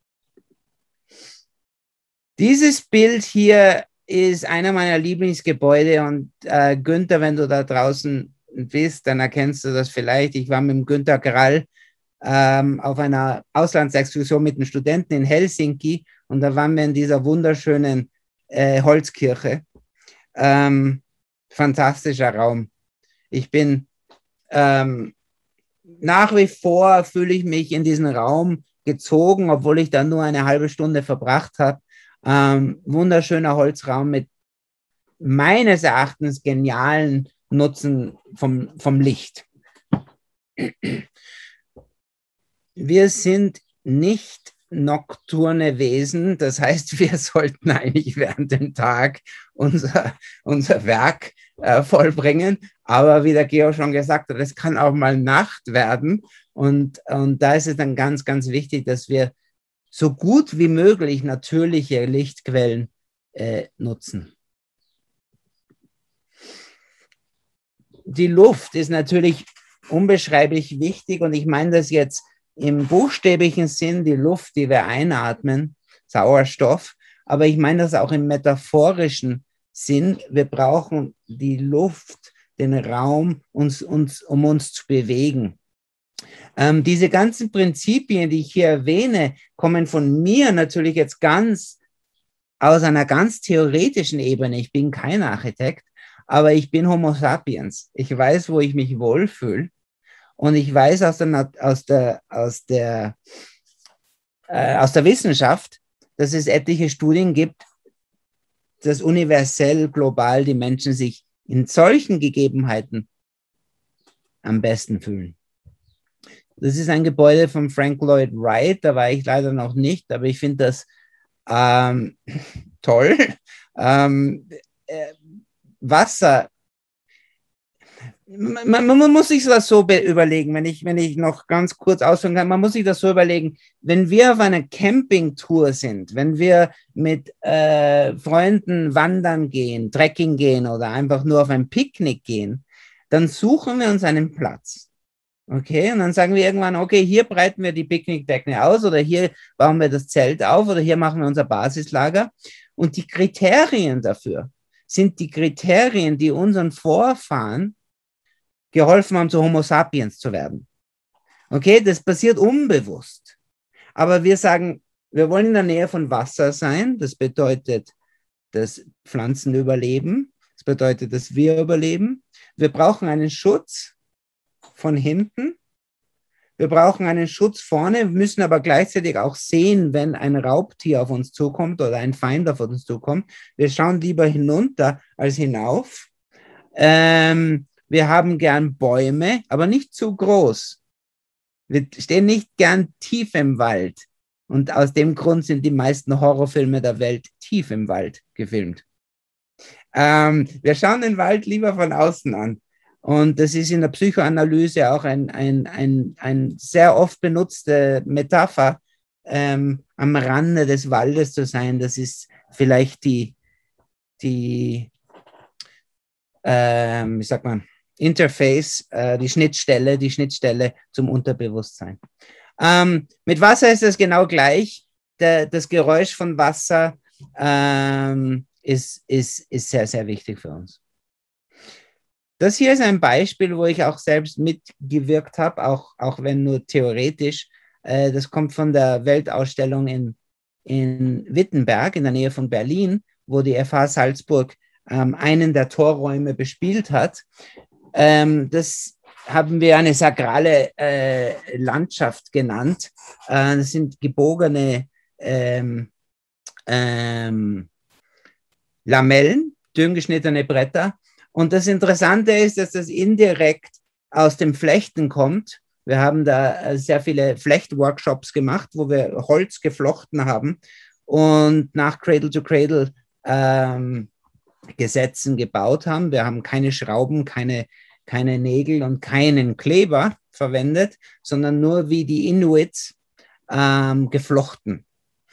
Dieses Bild hier ist einer meiner Lieblingsgebäude und Günther, wenn du da draußen bist, dann erkennst du das vielleicht. Ich war mit dem Günther Grall auf einer Auslandsexkursion mit den Studenten in Helsinki und da waren wir in dieser wunderschönen Holzkirche. Fantastischer Raum. Ich bin nach wie vor fühle ich mich in diesen Raum gezogen, obwohl ich da nur eine halbe Stunde verbracht habe. Wunderschöner Holzraum mit meines Erachtens genialen Nutzen vom Licht. Wir sind nicht nokturne Wesen, das heißt, wir sollten eigentlich während dem Tag unser Werk vollbringen, aber wie der Georg schon gesagt hat, es kann auch mal Nacht werden und da ist es dann ganz, ganz wichtig, dass wir so gut wie möglich natürliche Lichtquellen nutzen. Die Luft ist natürlich unbeschreiblich wichtig und ich meine das jetzt im buchstäblichen Sinn, die Luft, die wir einatmen, Sauerstoff, aber ich meine das auch im metaphorischen Sinn. Wir brauchen die Luft, den Raum, um uns zu bewegen. Diese ganzen Prinzipien, die ich hier erwähne, kommen von mir natürlich jetzt aus einer ganz theoretischen Ebene. Ich bin kein Architekt, aber ich bin Homo sapiens. Ich weiß, wo ich mich wohlfühle. Und ich weiß aus der Wissenschaft, dass es etliche Studien gibt, dass universell, global die Menschen sich in solchen Gegebenheiten am besten fühlen. Das ist ein Gebäude von Frank Lloyd Wright, da war ich leider noch nicht, aber ich finde das toll. Wasser. Man muss sich das so überlegen, wenn ich noch ganz kurz ausführen kann, man muss sich das so überlegen, wenn wir auf einer Campingtour sind, wenn wir mit Freunden wandern gehen, Trekking gehen oder einfach nur auf ein Picknick gehen, dann suchen wir uns einen Platz. Okay, und dann sagen wir irgendwann, okay, hier breiten wir die Picknickdecke aus oder hier bauen wir das Zelt auf oder hier machen wir unser Basislager. Und die Kriterien dafür sind die Kriterien, die unseren Vorfahren geholfen haben, zu Homo sapiens zu werden. Okay, das passiert unbewusst. Aber wir sagen, wir wollen in der Nähe von Wasser sein. Das bedeutet, dass Pflanzen überleben. Das bedeutet, dass wir überleben. Wir brauchen einen Schutz von hinten. Wir brauchen einen Schutz vorne, müssen aber gleichzeitig auch sehen, wenn ein Raubtier auf uns zukommt oder ein Feind auf uns zukommt. Wir schauen lieber hinunter als hinauf. Wir haben gern Bäume, aber nicht zu groß. Wir stehen nicht gern tief im Wald. Und aus dem Grund sind die meisten Horrorfilme der Welt tief im Wald gefilmt. Wir schauen den Wald lieber von außen an. Und das ist in der Psychoanalyse auch ein sehr oft benutzte Metapher, am Rande des Waldes zu sein. Das ist vielleicht wie sagt man, Interface, die Schnittstelle zum Unterbewusstsein. Mit Wasser ist das genau gleich. Das Geräusch von Wasser ist sehr, sehr wichtig für uns. Das hier ist ein Beispiel, wo ich auch selbst mitgewirkt habe, auch wenn nur theoretisch. Das kommt von der Weltausstellung in Wittenberg in der Nähe von Berlin, wo die FH Salzburg einen der Torräume bespielt hat. Das haben wir eine sakrale Landschaft genannt. Das sind gebogene Lamellen, dünn geschnittene Bretter. Und das Interessante ist, dass das indirekt aus dem Flechten kommt. Wir haben da sehr viele Flechtworkshops gemacht, wo wir Holz geflochten haben und nach Cradle-to-Cradle Gesetzen gebaut haben. Wir haben keine Schrauben, keine Nägel und keinen Kleber verwendet, sondern nur wie die Inuits geflochten.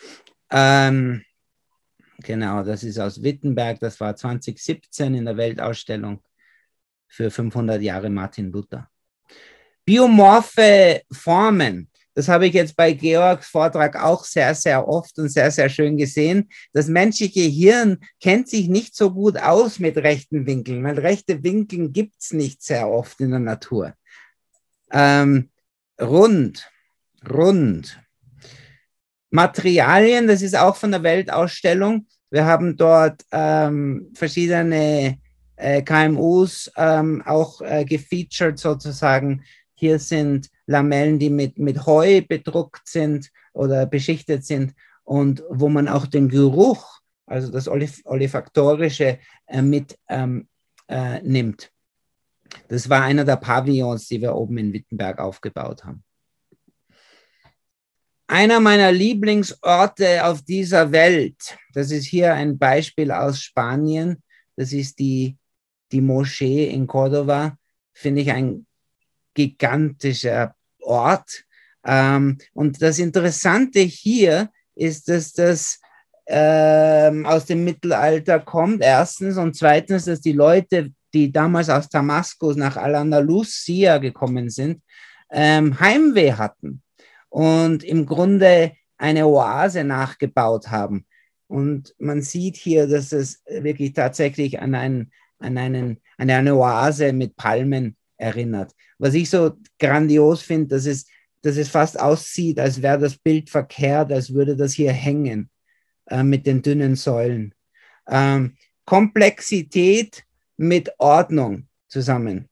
Genau, das ist aus Wittenberg, das war 2017 in der Weltausstellung für 500 Jahre Martin Luther. Biomorphe Formen, das habe ich jetzt bei Georgs Vortrag auch sehr, sehr oft und sehr, sehr schön gesehen. Das menschliche Hirn kennt sich nicht so gut aus mit rechten Winkeln, weil rechte Winkel gibt es nicht sehr oft in der Natur. Rund. Materialien, das ist auch von der Weltausstellung. Wir haben dort verschiedene KMUs auch gefeatured sozusagen. Hier sind Lamellen, die mit Heu bedruckt sind oder beschichtet sind und wo man auch den Geruch, also das Olfaktorische nimmt. Das war einer der Pavillons, die wir oben in Wittenberg aufgebaut haben. Einer meiner Lieblingsorte auf dieser Welt, das ist hier ein Beispiel aus Spanien, das ist die Moschee in Córdoba, finde ich ein gigantischer Ort. Und das Interessante hier ist, dass das aus dem Mittelalter kommt, erstens, und zweitens, dass die Leute, die damals aus Damaskus nach Al-Andalusia gekommen sind, Heimweh hatten und im Grunde eine Oase nachgebaut haben. Und man sieht hier, dass es wirklich tatsächlich an eine Oase mit Palmen erinnert. Was ich so grandios finde, dass es fast aussieht, als wäre das Bild verkehrt, als würde das hier hängen mit den dünnen Säulen. Komplexität mit Ordnung zusammen.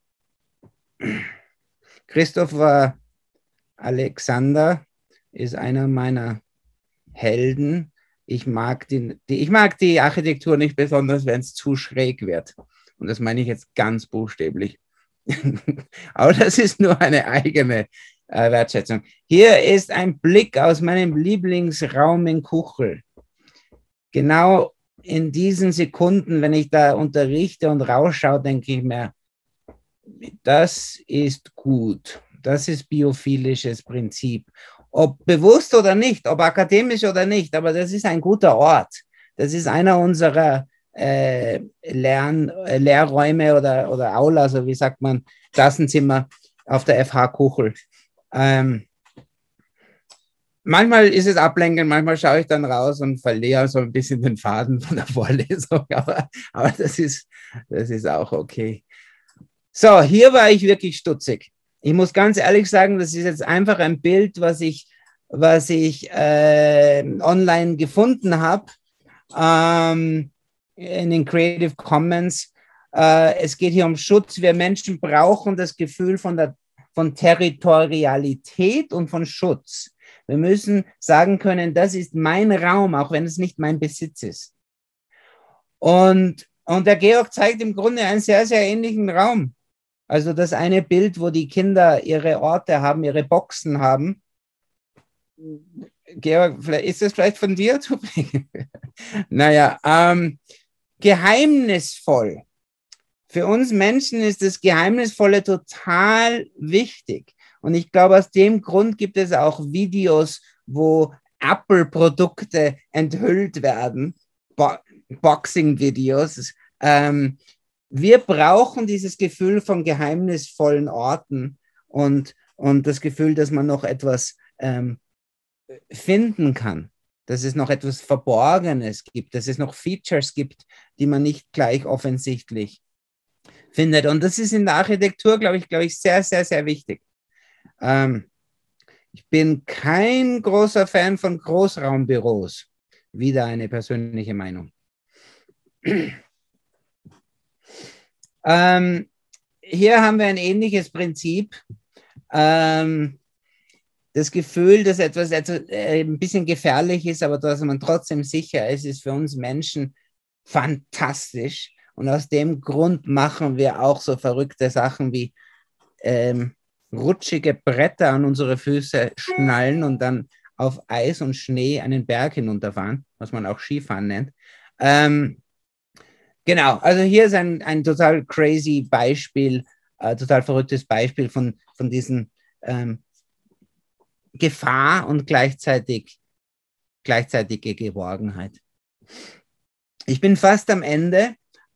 Christopher Alexander ist einer meiner Helden. Ich mag die Architektur nicht besonders, wenn es zu schräg wird. Und das meine ich jetzt ganz buchstäblich. Aber das ist nur eine eigene Wertschätzung. Hier ist ein Blick aus meinem Lieblingsraum in Kuchel. Genau in diesen Sekunden, wenn ich da unterrichte und rausschaue, denke ich mir, das ist gut. Das ist biophilisches Prinzip. Ob bewusst oder nicht, ob akademisch oder nicht, aber das ist ein guter Ort. Das ist einer unserer Lehrräume oder Aula, so wie sagt man, Klassenzimmer auf der FH Kuchel. Manchmal ist es ablenkend, manchmal schaue ich dann raus und verliere so ein bisschen den Faden von der Vorlesung, aber das ist auch okay. So, hier war ich wirklich stutzig. Ich muss ganz ehrlich sagen, das ist jetzt einfach ein Bild, was ich online gefunden habe, in den Creative Commons. Es geht hier um Schutz. Wir Menschen brauchen das Gefühl von Territorialität und von Schutz. Wir müssen sagen können, das ist mein Raum, auch wenn es nicht mein Besitz ist. Und der Georg zeigt im Grunde einen sehr, sehr ähnlichen Raum. Also das eine Bild, wo die Kinder ihre Orte haben, ihre Boxen haben. Georg, ist das vielleicht von dir? Naja, geheimnisvoll. Für uns Menschen ist das Geheimnisvolle total wichtig. Und ich glaube, aus dem Grund gibt es auch Videos, wo Apple-Produkte enthüllt werden, Boxing-Videos. Wir brauchen dieses Gefühl von geheimnisvollen Orten und das Gefühl, dass man noch etwas finden kann, dass es noch etwas Verborgenes gibt, dass es noch Features gibt, die man nicht gleich offensichtlich findet. Und das ist in der Architektur, glaube ich, sehr, sehr, sehr wichtig. Ich bin kein großer Fan von Großraumbüros. Wieder eine persönliche Meinung. Hier haben wir ein ähnliches Prinzip. Das Gefühl, dass etwas ein bisschen gefährlich ist, aber dass man trotzdem sicher ist, ist für uns Menschen fantastisch. Und aus dem Grund machen wir auch so verrückte Sachen wie rutschige Bretter an unsere Füße schnallen und dann auf Eis und Schnee einen Berg hinunterfahren, was man auch Skifahren nennt. Genau, also hier ist ein total crazy Beispiel, total verrücktes Beispiel von diesen Gefahr und gleichzeitige Geborgenheit. Ich bin fast am Ende.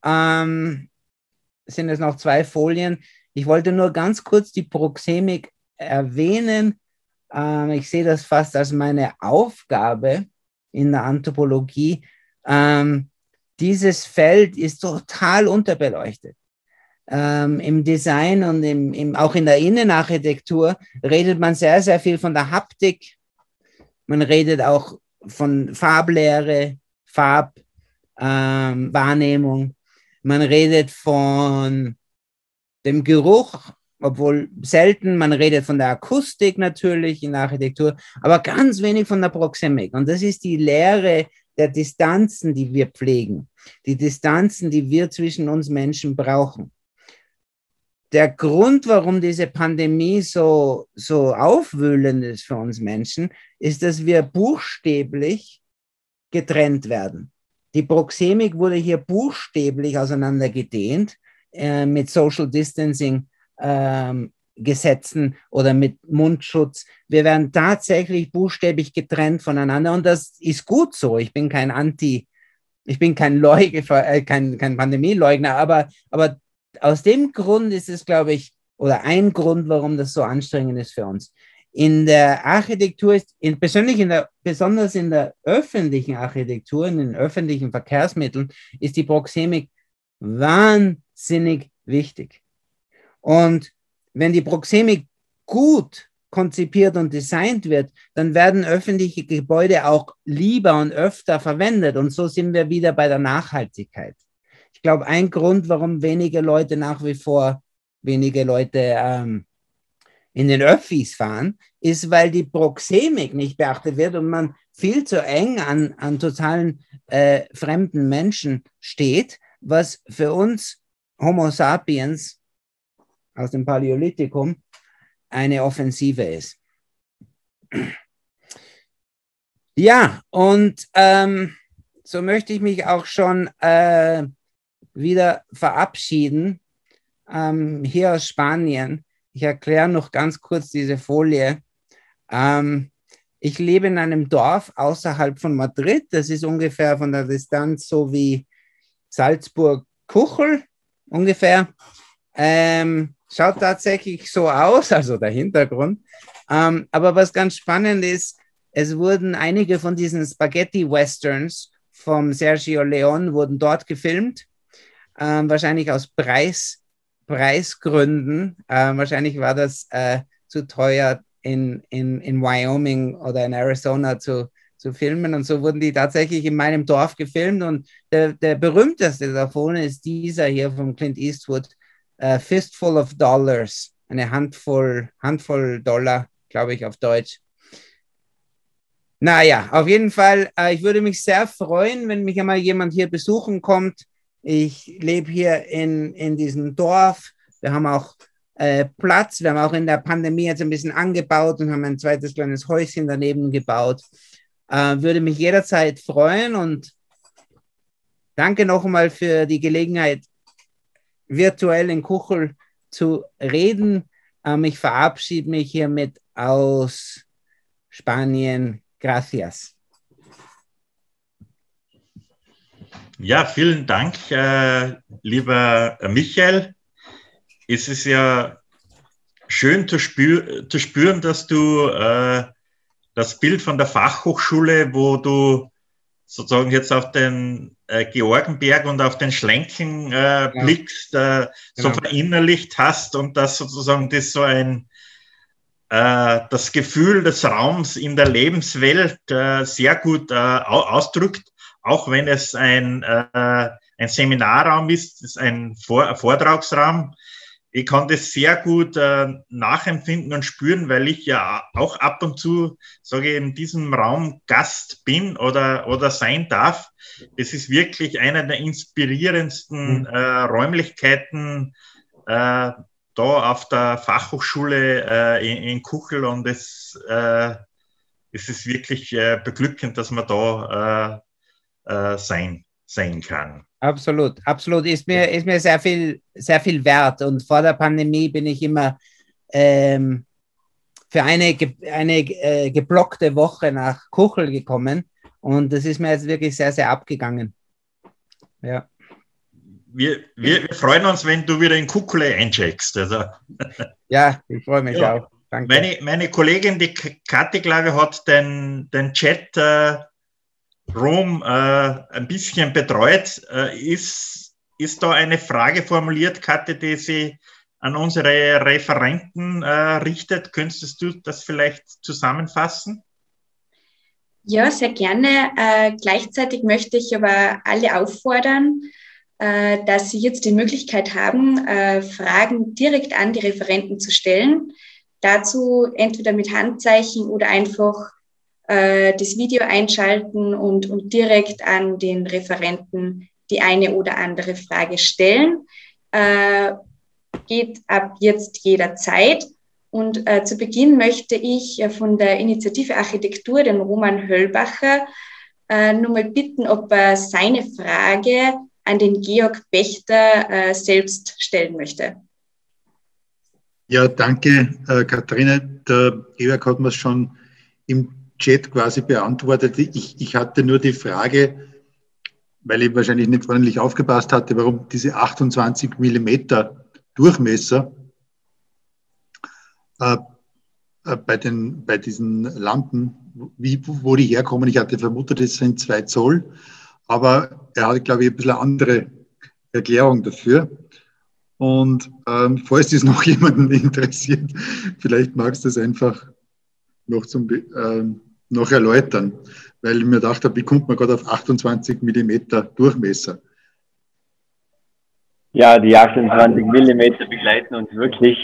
Es sind jetzt noch 2 Folien. Ich wollte nur ganz kurz die Proxemik erwähnen. Ich sehe das fast als meine Aufgabe in der Anthropologie. Dieses Feld ist total unterbeleuchtet. Im Design und auch in der Innenarchitektur redet man sehr, sehr viel von der Haptik. Man redet auch von Farblehre, Farbwahrnehmung. Man redet von dem Geruch, obwohl selten. Man redet von der Akustik natürlich in der Architektur, aber ganz wenig von der Proxemik. Und das ist die Lehre der Distanzen, die wir pflegen. Die Distanzen, die wir zwischen uns Menschen brauchen. Der Grund, warum diese Pandemie so aufwühlend ist für uns Menschen, ist, dass wir buchstäblich getrennt werden. Die Proxemik wurde hier buchstäblich auseinandergedehnt mit Social Distancing Gesetzen oder mit Mundschutz. Wir werden tatsächlich buchstäblich getrennt voneinander und das ist gut so. Ich bin kein Pandemieleugner, aber aus dem Grund ist es, glaube ich, oder ein Grund, warum das so anstrengend ist für uns. In der Architektur ist, besonders in der öffentlichen Architektur, in den öffentlichen Verkehrsmitteln, ist die Proxemik wahnsinnig wichtig. Und wenn die Proxemik gut konzipiert und designt wird, dann werden öffentliche Gebäude auch lieber und öfter verwendet. Und so sind wir wieder bei der Nachhaltigkeit. Ich glaube, ein Grund, warum wenige Leute in den Öffis fahren, ist, weil die Proxemik nicht beachtet wird und man viel zu eng an totalen fremden Menschen steht, was für uns Homo sapiens aus dem Paläolithikum eine Offensive ist. Ja, und so möchte ich mich auch schon wieder verabschieden. hier aus Spanien. Ich erkläre noch ganz kurz diese Folie. Ich lebe in einem Dorf außerhalb von Madrid. Das ist ungefähr von der Distanz so wie Salzburg-Kuchel ungefähr. Schaut tatsächlich so aus, also der Hintergrund. Aber was ganz spannend ist, es wurden einige von diesen Spaghetti-Westerns vom Sergio Leone wurden dort gefilmt. Wahrscheinlich aus Preisgründen. Wahrscheinlich war das zu teuer in Wyoming oder in Arizona zu filmen. Und so wurden die tatsächlich in meinem Dorf gefilmt. Und der berühmteste davon ist dieser hier von Clint Eastwood, Fistful of Dollars, eine Handvoll Dollar, glaube ich, auf Deutsch. Naja, auf jeden Fall, ich würde mich sehr freuen, wenn mich einmal jemand hier besuchen kommt. Ich lebe hier in diesem Dorf. Wir haben auch Platz. Wir haben auch in der Pandemie jetzt ein bisschen angebaut und haben ein zweites kleines Häuschen daneben gebaut. Würde mich jederzeit freuen und danke noch einmal für die Gelegenheit, virtuell in Kuchel zu reden. Ich verabschiede mich hiermit aus Spanien. Gracias. Ja, vielen Dank, lieber Michael. Es ist ja schön zu spüren, dass du das Bild von der Fachhochschule, wo du sozusagen jetzt auf den Georgenberg und auf den Schlenken blickst, so verinnerlicht hast und dass sozusagen das so das Gefühl des Raums in der Lebenswelt sehr gut ausdrückt, auch wenn es ein Seminarraum ist ein Vortragsraum. Ich kann das sehr gut nachempfinden und spüren, weil ich ja auch ab und zu, sage ich, in diesem Raum Gast bin oder sein darf. Es ist wirklich einer der inspirierendsten Räumlichkeiten da auf der Fachhochschule in Kuchel, und es ist wirklich beglückend, dass man da sein kann. Absolut, absolut. Ist mir sehr viel wert. Und vor der Pandemie bin ich immer für eine geblockte Woche nach Kuchel gekommen. Und das ist mir jetzt wirklich sehr, sehr abgegangen. Ja. Wir freuen uns, wenn du wieder in Kuchel eincheckst. Also. Ja, ich freue mich auch. Danke. Meine Kollegin, die Kathi, glaube ich, hat den Chat Rom ein bisschen betreut. Ist da eine Frage formuliert, Kathi, die sie an unsere Referenten richtet? Könntest du das vielleicht zusammenfassen? Ja, sehr gerne. Gleichzeitig möchte ich aber alle auffordern, dass sie jetzt die Möglichkeit haben, Fragen direkt an die Referenten zu stellen. Dazu entweder mit Handzeichen oder einfach das Video einschalten und direkt an den Referenten die eine oder andere Frage stellen. Geht ab jetzt jederzeit. Und zu Beginn möchte ich von der Initiative Architektur, den Roman Höllbacher, nur mal bitten, ob er seine Frage an den Georg Bechter selbst stellen möchte. Ja, danke, Katharina. Der Georg hat mir schon im Chat quasi beantwortet. Ich hatte nur die Frage, weil ich wahrscheinlich nicht ordentlich aufgepasst hatte, warum diese 28 Millimeter Durchmesser bei diesen Lampen, wo die herkommen. Ich hatte vermutet, es sind 2 Zoll, aber er hat, glaube ich, ein bisschen eine andere Erklärung dafür. Und falls das noch jemanden interessiert, vielleicht magst du das einfach noch erläutern, weil ich mir gedacht habe, wie kommt man gerade auf 28 Millimeter Durchmesser? Ja, die 28 Millimeter begleiten uns wirklich.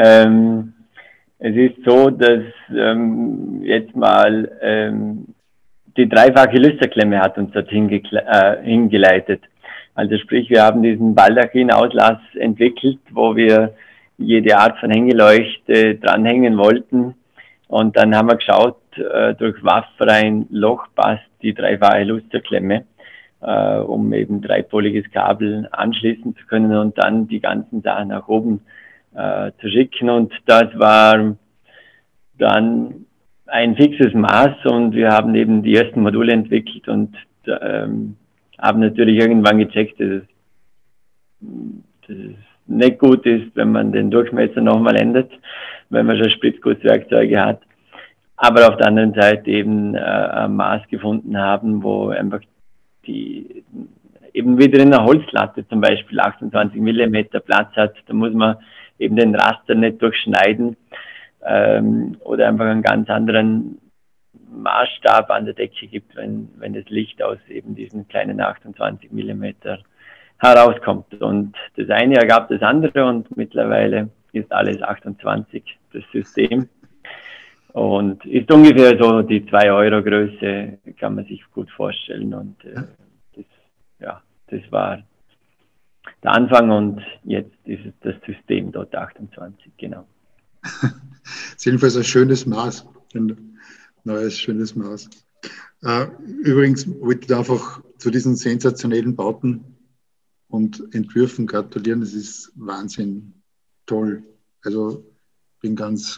Es ist so, dass jetzt mal die dreifache Lüsterklemme hat uns dorthin hingeleitet. Also sprich, wir haben diesen Baldachin-Auslass entwickelt, wo wir jede Art von Hängeleuchte dranhängen wollten. Und dann haben wir geschaut, durch was für ein Loch passt die dreifache Lüsterklemme. um eben dreipoliges Kabel anschließen zu können und dann die ganzen Sachen nach oben zu schicken. Und das war dann ein fixes Maß und wir haben eben die ersten Module entwickelt und haben natürlich irgendwann gecheckt, dass es nicht gut ist, wenn man den Durchmesser nochmal ändert, wenn man schon Spritzgusswerkzeuge hat. Aber auf der anderen Seite eben ein Maß gefunden haben, wo einfach die eben wieder in einer Holzlatte zum Beispiel 28 Millimeter Platz hat. Da muss man eben den Raster nicht durchschneiden oder einfach einen ganz anderen Maßstab an der Decke gibt, wenn das Licht aus eben diesen kleinen 28 Millimeter herauskommt. Und das eine ergab das andere und mittlerweile ist alles 28, das System. Und ist ungefähr so die 2 Euro Größe, kann man sich gut vorstellen. Und das war der Anfang und jetzt ist es das System dort 28, genau. Das ist jedenfalls ein schönes Maß, ein neues schönes Maß. Übrigens wollte ich einfach zu diesen sensationellen Bauten und Entwürfen gratulieren. Das ist Wahnsinn, toll. Also bin ganz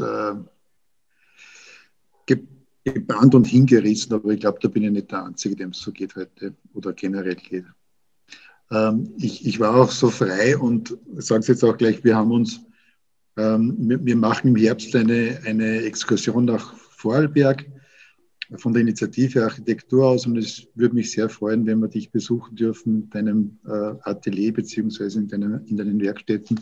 gebannt und hingerissen, aber ich glaube, da bin ich nicht der Einzige, dem es so geht heute oder generell geht. Ich war auch so frei und sage es jetzt auch gleich, wir haben uns, wir machen im Herbst eine Exkursion nach Vorarlberg von der Initiative Architektur aus und es würde mich sehr freuen, wenn wir dich besuchen dürfen in deinem Atelier beziehungsweise in deinen Werkstätten.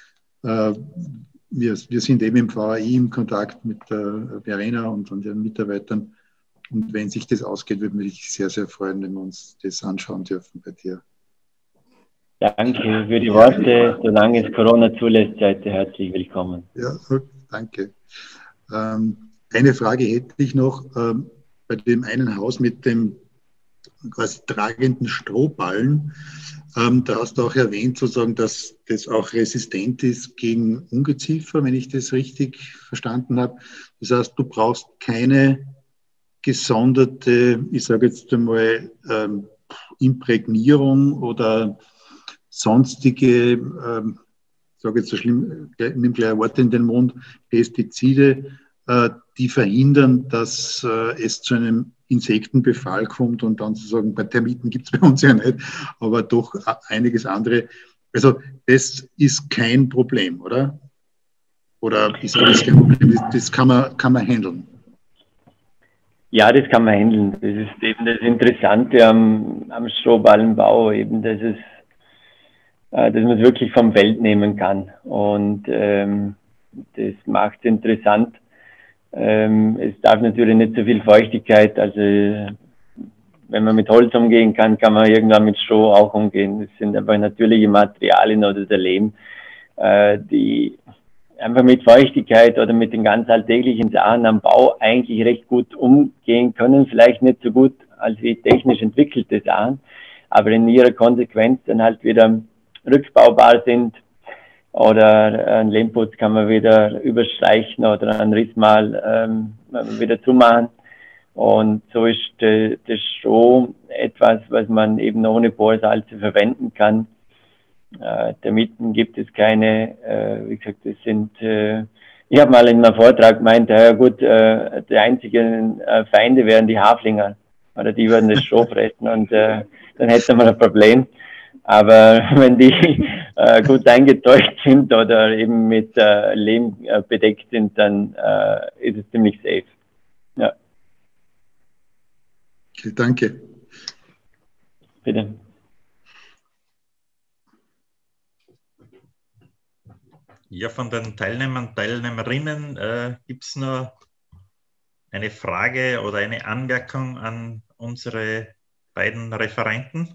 Wir sind eben im VAI im Kontakt mit der Verena und ihren Mitarbeitern und wenn sich das ausgeht, würde mich sehr, sehr freuen, wenn wir uns das anschauen dürfen bei dir. Danke für die Worte. Solange es Corona zulässt, seid ihr herzlich willkommen. Ja, danke. Eine Frage hätte ich noch. Bei dem einen Haus mit dem quasi tragenden Strohballen, da hast du auch erwähnt, sozusagen, dass das auch resistent ist gegen Ungeziefer, wenn ich das richtig verstanden habe. Das heißt, du brauchst keine gesonderte, ich sage jetzt einmal, Imprägnierung oder sonstige, sage jetzt so schlimm, nimm gleich ein Wort in den Mund, Pestizide, die verhindern, dass es zu einem Insektenbefall kommt und dann sozusagen, bei Termiten gibt es bei uns ja nicht, aber doch einiges andere. Also das ist kein Problem, oder? Oder ist das kein Problem? Das kann man handeln. Ja, das kann man handeln. Das ist eben das Interessante am Strohballenbau, eben, dass man es wirklich vom Feld nehmen kann. Und das macht es interessant. Es darf natürlich nicht so viel Feuchtigkeit, also wenn man mit Holz umgehen kann, kann man irgendwann mit Stroh auch umgehen. Das sind einfach natürliche Materialien oder der Lehm, die einfach mit Feuchtigkeit oder mit den ganz alltäglichen Sachen am Bau eigentlich recht gut umgehen können. Vielleicht nicht so gut als wie technisch entwickelte Sachen, aber in ihrer Konsequenz dann halt wieder rückbaubar sind. Oder einen Lehmputz kann man wieder überstreichen oder einen Riss mal wieder zumachen. Und so ist das Stroh etwas, was man eben ohne Borsalze verwenden kann. Termiten gibt es keine, wie gesagt, das sind, ich habe mal in meinem Vortrag gemeint, ja gut, die einzigen Feinde wären die Haflinger, oder die würden das Stroh fressen und dann hätte man ein Problem. Aber wenn die gut eingedeutscht sind oder eben mit Lehm bedeckt sind, dann ist es ziemlich safe. Ja. Okay, danke. Bitte. Ja, von den Teilnehmern und Teilnehmerinnen gibt es noch eine Frage oder eine Anmerkung an unsere beiden Referenten?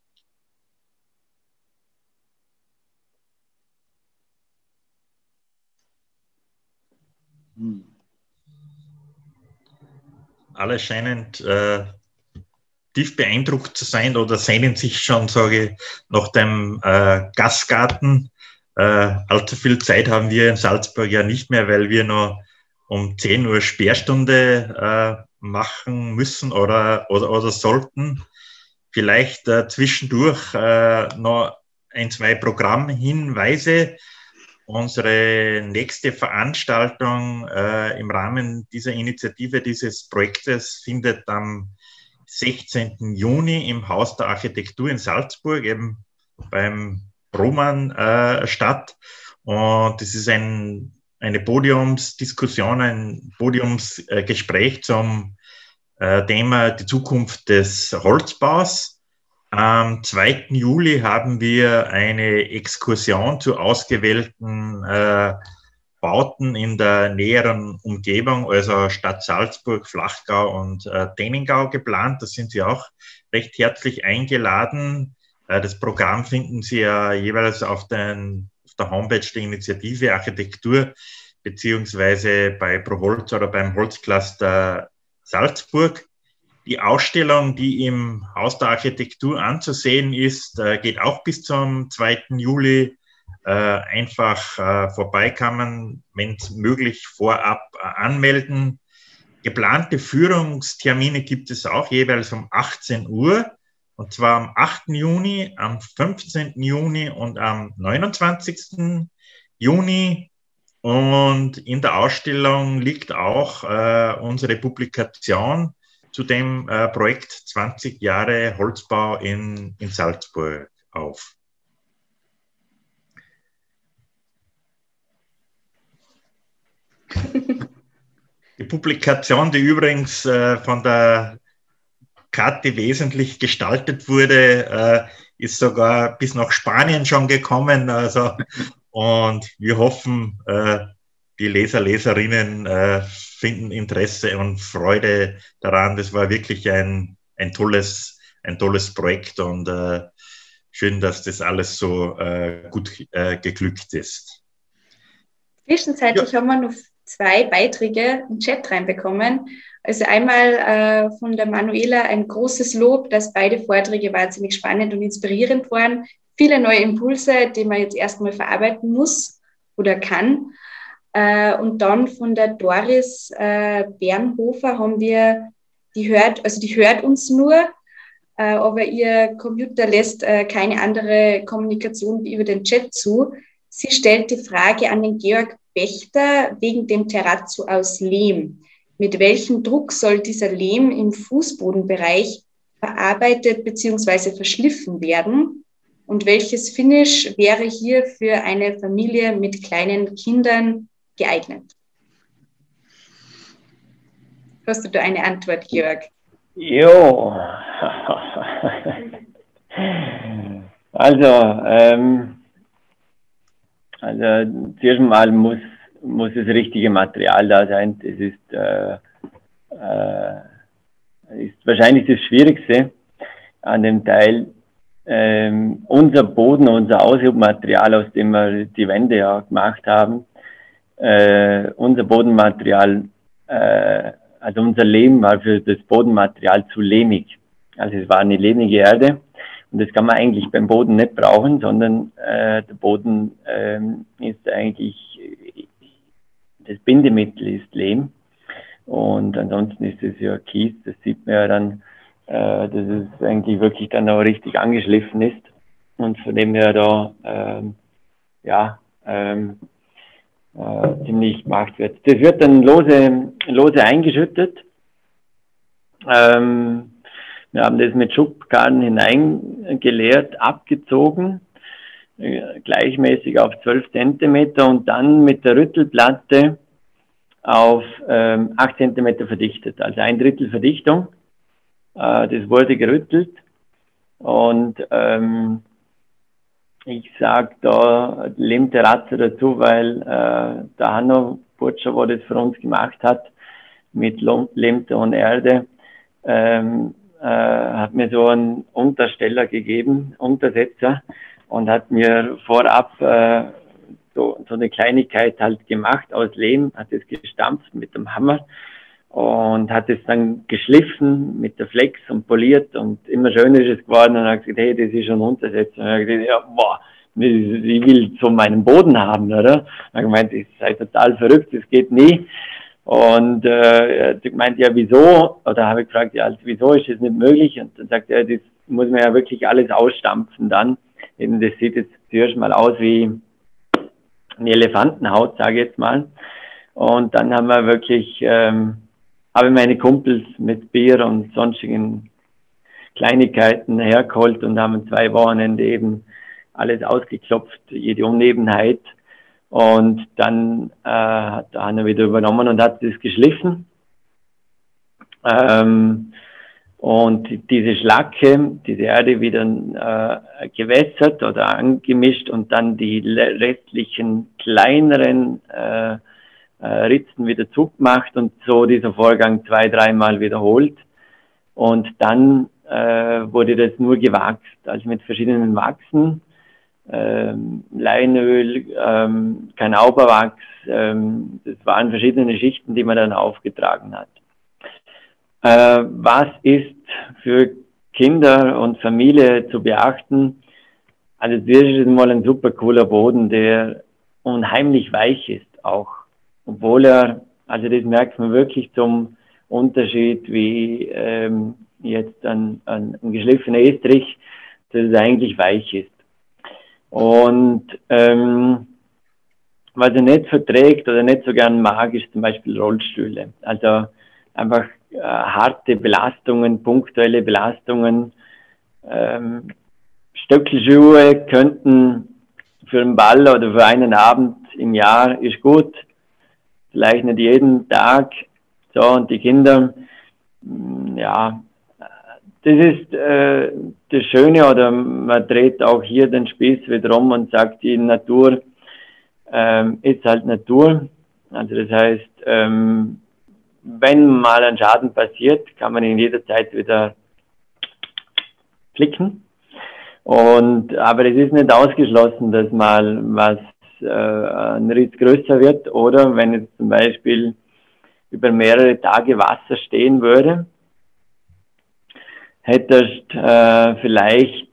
Alle scheinen tief beeindruckt zu sein oder sehnen sich schon, sage ich, nach dem Gastgarten. Allzu viel Zeit haben wir in Salzburg ja nicht mehr, weil wir noch um 10 Uhr Sperrstunde machen müssen oder sollten. Vielleicht zwischendurch noch ein, zwei Programmhinweise. Unsere nächste Veranstaltung im Rahmen dieser Initiative, dieses Projektes, findet am 16. Juni im Haus der Architektur in Salzburg, eben beim Roman statt. Und das ist eine Podiumsdiskussion, ein Podiumsgespräch zum Thema die Zukunft des Holzbaus. Am 2. Juli haben wir eine Exkursion zu ausgewählten Bauten in der näheren Umgebung, also Stadt Salzburg, Flachgau und Denningau geplant. Da sind Sie auch recht herzlich eingeladen. Das Programm finden Sie ja jeweils auf der Homepage der Initiative Architektur beziehungsweise bei ProHolz oder beim Holzcluster Salzburg. Die Ausstellung, die im Haus der Architektur anzusehen ist, geht auch bis zum 2. Juli. Einfach vorbei kann man, wenn es möglich, vorab anmelden. Geplante Führungstermine gibt es auch jeweils um 18 Uhr. Und zwar am 8. Juni, am 15. Juni und am 29. Juni. Und in der Ausstellung liegt auch unsere Publikation zu dem Projekt 20 Jahre Holzbau in Salzburg auf. Die Publikation, die übrigens von der Kathi wesentlich gestaltet wurde, ist sogar bis nach Spanien schon gekommen. Also, und wir hoffen, die Leser, Leserinnen finden Interesse und Freude daran. Das war wirklich ein tolles Projekt und schön, dass das alles so gut geglückt ist. Zwischenzeitlich haben wir noch 2 Beiträge im Chat reinbekommen. Also einmal von der Manuela ein großes Lob, dass beide Vorträge wahnsinnig spannend und inspirierend waren. Viele neue Impulse, die man jetzt erstmal verarbeiten muss oder kann. Und dann von der Doris Bernhofer haben wir, die hört uns nur, aber ihr Computer lässt keine andere Kommunikation wie über den Chat zu. Sie stellt die Frage an den Georg Bechter wegen dem Terrazzo aus Lehm. Mit welchem Druck soll dieser Lehm im Fußbodenbereich verarbeitet bzw. verschliffen werden? Und welches Finish wäre hier für eine Familie mit kleinen Kindern geeignet? Hast du da eine Antwort, Georg? Jo. Also zuerst mal muss das richtige Material da sein. Das ist wahrscheinlich das Schwierigste an dem Teil. Unser Boden, unser Aushubmaterial, aus dem wir die Wände ja gemacht haben, unser Bodenmaterial, also unser Lehm war für das Bodenmaterial zu lehmig. Also es war eine lehmige Erde. Und das kann man eigentlich beim Boden nicht brauchen, sondern der Boden ist eigentlich, das Bindemittel ist Lehm. Und ansonsten ist es ja Kies, das sieht man ja dann, dass es eigentlich wirklich dann auch richtig angeschliffen ist. Und von dem her da, ziemlich gemacht wird. Das wird dann lose eingeschüttet. Wir haben das mit Schubkarren hineingeleert, abgezogen, gleichmäßig auf 12 Zentimeter und dann mit der Rüttelplatte auf 8 Zentimeter verdichtet, also 1/3 Verdichtung. Das wurde gerüttelt und ich sage da Lehmterrazzo dazu, weil der Hanno Burtscher, der das für uns gemacht hat, mit Lehmter und Erde, hat mir so einen Untersteller gegeben, Untersetzer, und hat mir vorab so eine Kleinigkeit halt gemacht aus Lehm, hat es gestampft mit dem Hammer und hat es dann geschliffen mit der Flex und poliert und immer schöner ist es geworden und hat gesagt, hey, das ist schon ein Untersetzer. Und er hat gesagt, ja, boah, ich will so meinen Boden haben, oder? Er hat gemeint, ich sei total verrückt, das geht nie. Und er hat gemeint, ja, wieso? Oder habe ich gefragt, ja, also, wieso ist das nicht möglich? Und dann sagt er, das muss man ja wirklich alles ausstampfen dann. Eben, das sieht jetzt zuerst mal aus wie eine Elefantenhaut, sage ich jetzt mal. Und dann haben wir wirklich, habe ich meine Kumpels mit Bier und sonstigen Kleinigkeiten hergeholt und haben 2 Wochenende eben alles ausgeklopft, jede Unebenheit. Und dann hat der Hanna wieder übernommen und hat das geschliffen. Und diese Schlacke, diese Erde wieder gewässert oder angemischt und dann die restlichen kleineren Ritzen wieder zugemacht und so dieser Vorgang 2-, 3-mal wiederholt. Und dann wurde das nur gewachst, also mit verschiedenen Wachsen, Leinöl, Kanauberwachs, das waren verschiedene Schichten, die man dann aufgetragen hat. Was ist für Kinder und Familie zu beachten? Also das ist mal ein super cooler Boden, der unheimlich weich ist auch. Obwohl also das merkt man wirklich zum Unterschied wie jetzt ein geschliffener Estrich, dass es eigentlich weich ist. Und was er nicht verträgt oder nicht so gern mag, ist zum Beispiel Rollstühle. Also einfach harte Belastungen, punktuelle Belastungen. Stöckelschuhe könnten für einen Ball oder für einen Abend im Jahr ist gut. Vielleicht nicht jeden Tag. So, und die Kinder, ja, das ist das Schöne, oder man dreht auch hier den Spieß wieder um und sagt, die Natur ist halt Natur. Also das heißt, wenn mal ein Schaden passiert, kann man ihn jederzeit wieder flicken. Aber es ist nicht ausgeschlossen, dass mal was ein Riss größer wird, oder wenn jetzt zum Beispiel über mehrere Tage Wasser stehen würde, hättest vielleicht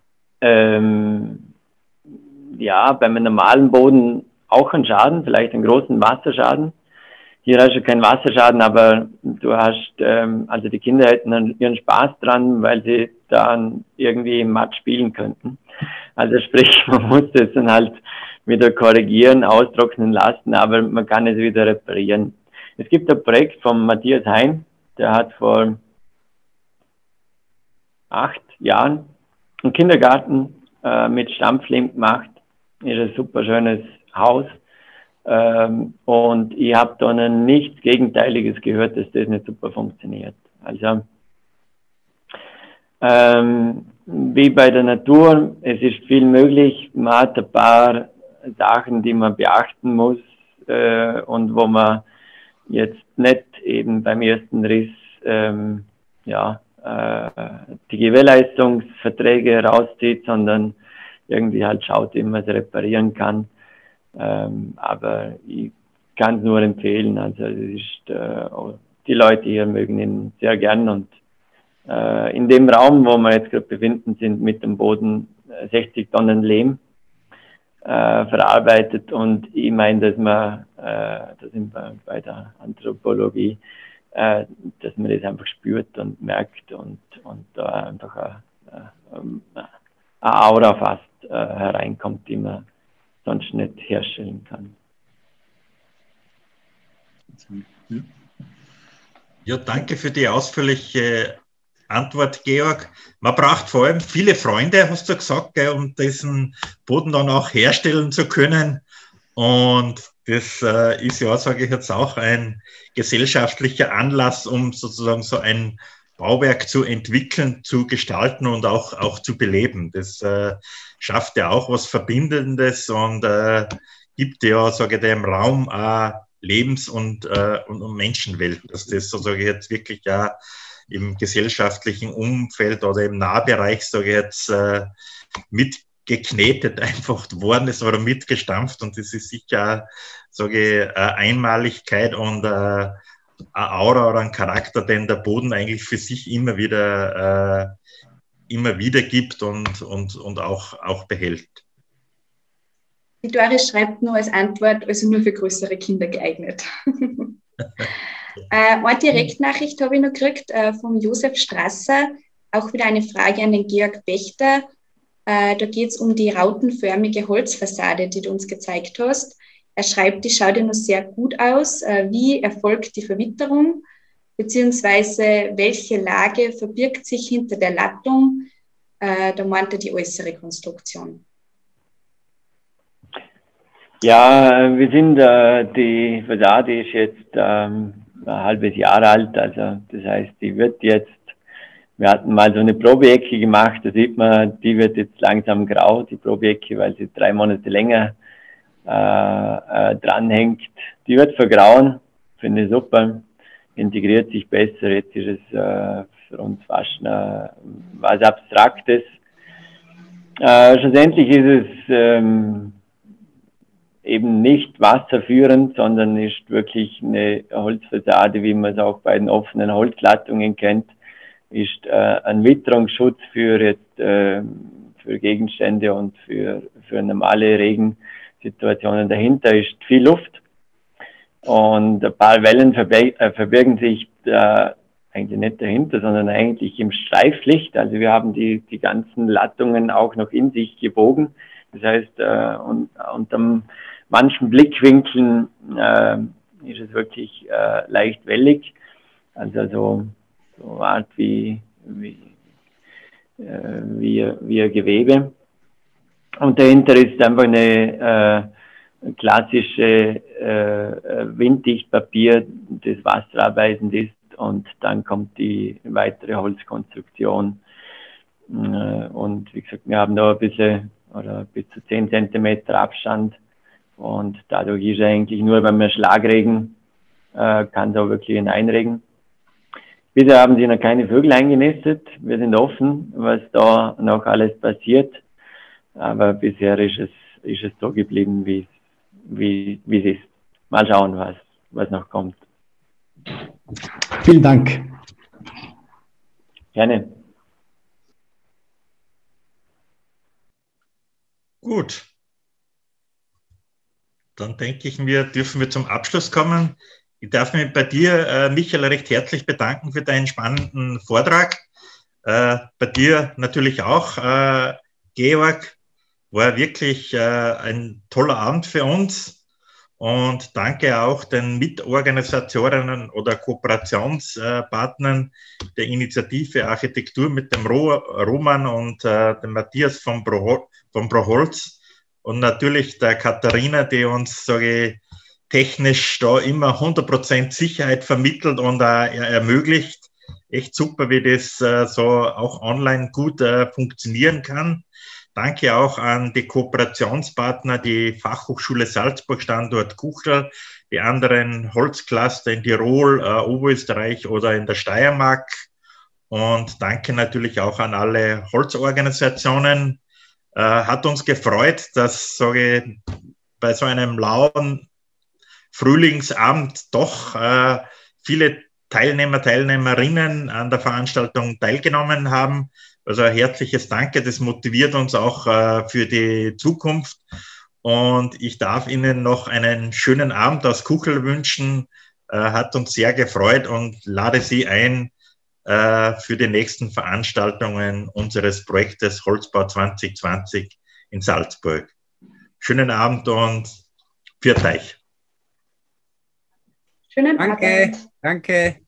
ja, beim normalen Boden auch einen Schaden, vielleicht einen großen Wasserschaden. Hier hast du keinen Wasserschaden, aber du hast, also die Kinder hätten dann ihren Spaß dran, weil sie dann irgendwie im Matsch spielen könnten. Also sprich, man muss das dann halt wieder korrigieren, austrocknen lassen, aber man kann es wieder reparieren. Es gibt ein Projekt von Matthias Hein, der hat vor 8 Jahren einen Kindergarten mit Stampflehm gemacht. Ist ein super schönes Haus. Und ich habe da noch nichts Gegenteiliges gehört, dass das nicht super funktioniert. Also wie bei der Natur, es ist viel möglich, man hat ein paar Sachen, die man beachten muss und wo man jetzt nicht eben beim ersten Riss die Gewährleistungsverträge rauszieht, sondern irgendwie halt schaut, wie man es reparieren kann. Aber ich kann es nur empfehlen. Also es ist, die Leute hier mögen ihn sehr gern, und in dem Raum, wo wir jetzt gerade befinden, sind mit dem Boden 60 Tonnen Lehm verarbeitet, und ich meine, dass man, da sind wir bei der Anthropologie, dass man das einfach spürt und merkt und da einfach eine Aura fast hereinkommt, die man sonst nicht herstellen kann. Ja, danke für die ausführliche Antwort, Georg. Man braucht vor allem viele Freunde, hast du gesagt, gell, um diesen Boden dann auch herstellen zu können. Und das ist ja, sage ich jetzt, auch ein gesellschaftlicher Anlass, um sozusagen so ein Bauwerk zu entwickeln, zu gestalten und auch zu beleben. Das schafft ja auch was Verbindendes und gibt ja, sage ich, dem Raum Lebens- und Menschenwelt. Dass das, so sage ich jetzt, wirklich ja im gesellschaftlichen Umfeld oder im Nahbereich, sage ich jetzt, mitgeknetet einfach worden ist oder mitgestampft, und das ist sicher, sage ich, Einmaligkeit und eine Aura oder ein Charakter, den der Boden eigentlich für sich immer wieder gibt und auch behält. Die Doris schreibt nur als Antwort, also nur für größere Kinder geeignet. Eine Direktnachricht habe ich noch gekriegt vom Josef Strasser. auch wieder eine Frage an den Georg Wächter. Da geht es um die rautenförmige Holzfassade, die du uns gezeigt hast. Er schreibt, die schaut ja noch sehr gut aus. Wie erfolgt die Verwitterung? Beziehungsweise welche Lage verbirgt sich hinter der Lattung? Da meint er die äußere Konstruktion. Ja, wir sind, die Fassade ist jetzt ein halbes Jahr alt, also das heißt, die wird jetzt, wir hatten mal so eine Probeecke gemacht, da sieht man, die wird jetzt langsam grau, die Probeecke, weil sie 3 Monate länger dranhängt. Die wird vergrauen, finde ich super, integriert sich besser, jetzt ist es für uns fast was Abstraktes. Schlussendlich ist es eben nicht wasserführend, sondern ist wirklich eine Holzfassade, wie man es auch bei den offenen Holzlattungen kennt, ist ein Witterungsschutz für jetzt für Gegenstände und für normale Regensituationen. Dahinter ist viel Luft und ein paar Wellen verbirgen sich eigentlich nicht dahinter, sondern eigentlich im Streiflicht. Also wir haben die ganzen Lattungen auch noch in sich gebogen. Das heißt, unter manchen Blickwinkeln ist es wirklich leicht wellig, also so Art wie ein Gewebe. Und dahinter ist einfach eine klassische Winddichtpapier, das wasserabweisend ist, und dann kommt die weitere Holzkonstruktion. Und wie gesagt, wir haben da ein bisschen oder bis zu 10 Zentimeter Abstand, und dadurch ist eigentlich nur beim Schlagregen kann da wirklich einregen. Bisher haben sie noch keine Vögel eingenistet. Wir sind offen, was da noch alles passiert, aber bisher ist es so geblieben, wie es ist. Mal schauen, was noch kommt. Vielen Dank. Gerne. Gut. Dann denke ich mir, dürfen wir zum Abschluss kommen. Ich darf mich bei dir, Michael, recht herzlich bedanken für deinen spannenden Vortrag. Bei dir natürlich auch, Georg, war wirklich ein toller Abend für uns. Und danke auch den Mitorganisatorinnen oder Kooperationspartnern der Initiative Architektur mit dem Roman und dem Matthias von Broholz und natürlich der Katharina, die uns, sage ich, technisch da immer 100% Sicherheit vermittelt und ermöglicht. Echt super, wie das so auch online gut funktionieren kann. Danke auch an die Kooperationspartner, die Fachhochschule Salzburg, Standort Kuchel, die anderen Holzcluster in Tirol, Oberösterreich oder in der Steiermark. Und danke natürlich auch an alle Holzorganisationen. Hat uns gefreut, dass, sage ich, bei so einem lauen Frühlingsabend doch viele Teilnehmerinnen an der Veranstaltung teilgenommen haben. Also ein herzliches Danke, das motiviert uns auch für die Zukunft. Und ich darf Ihnen noch einen schönen Abend aus Kuchel wünschen. Hat uns sehr gefreut und lade Sie ein für die nächsten Veranstaltungen unseres Projektes Holzbau 2020 in Salzburg. Schönen Abend und pfiat euch. Schönen Abend. Danke.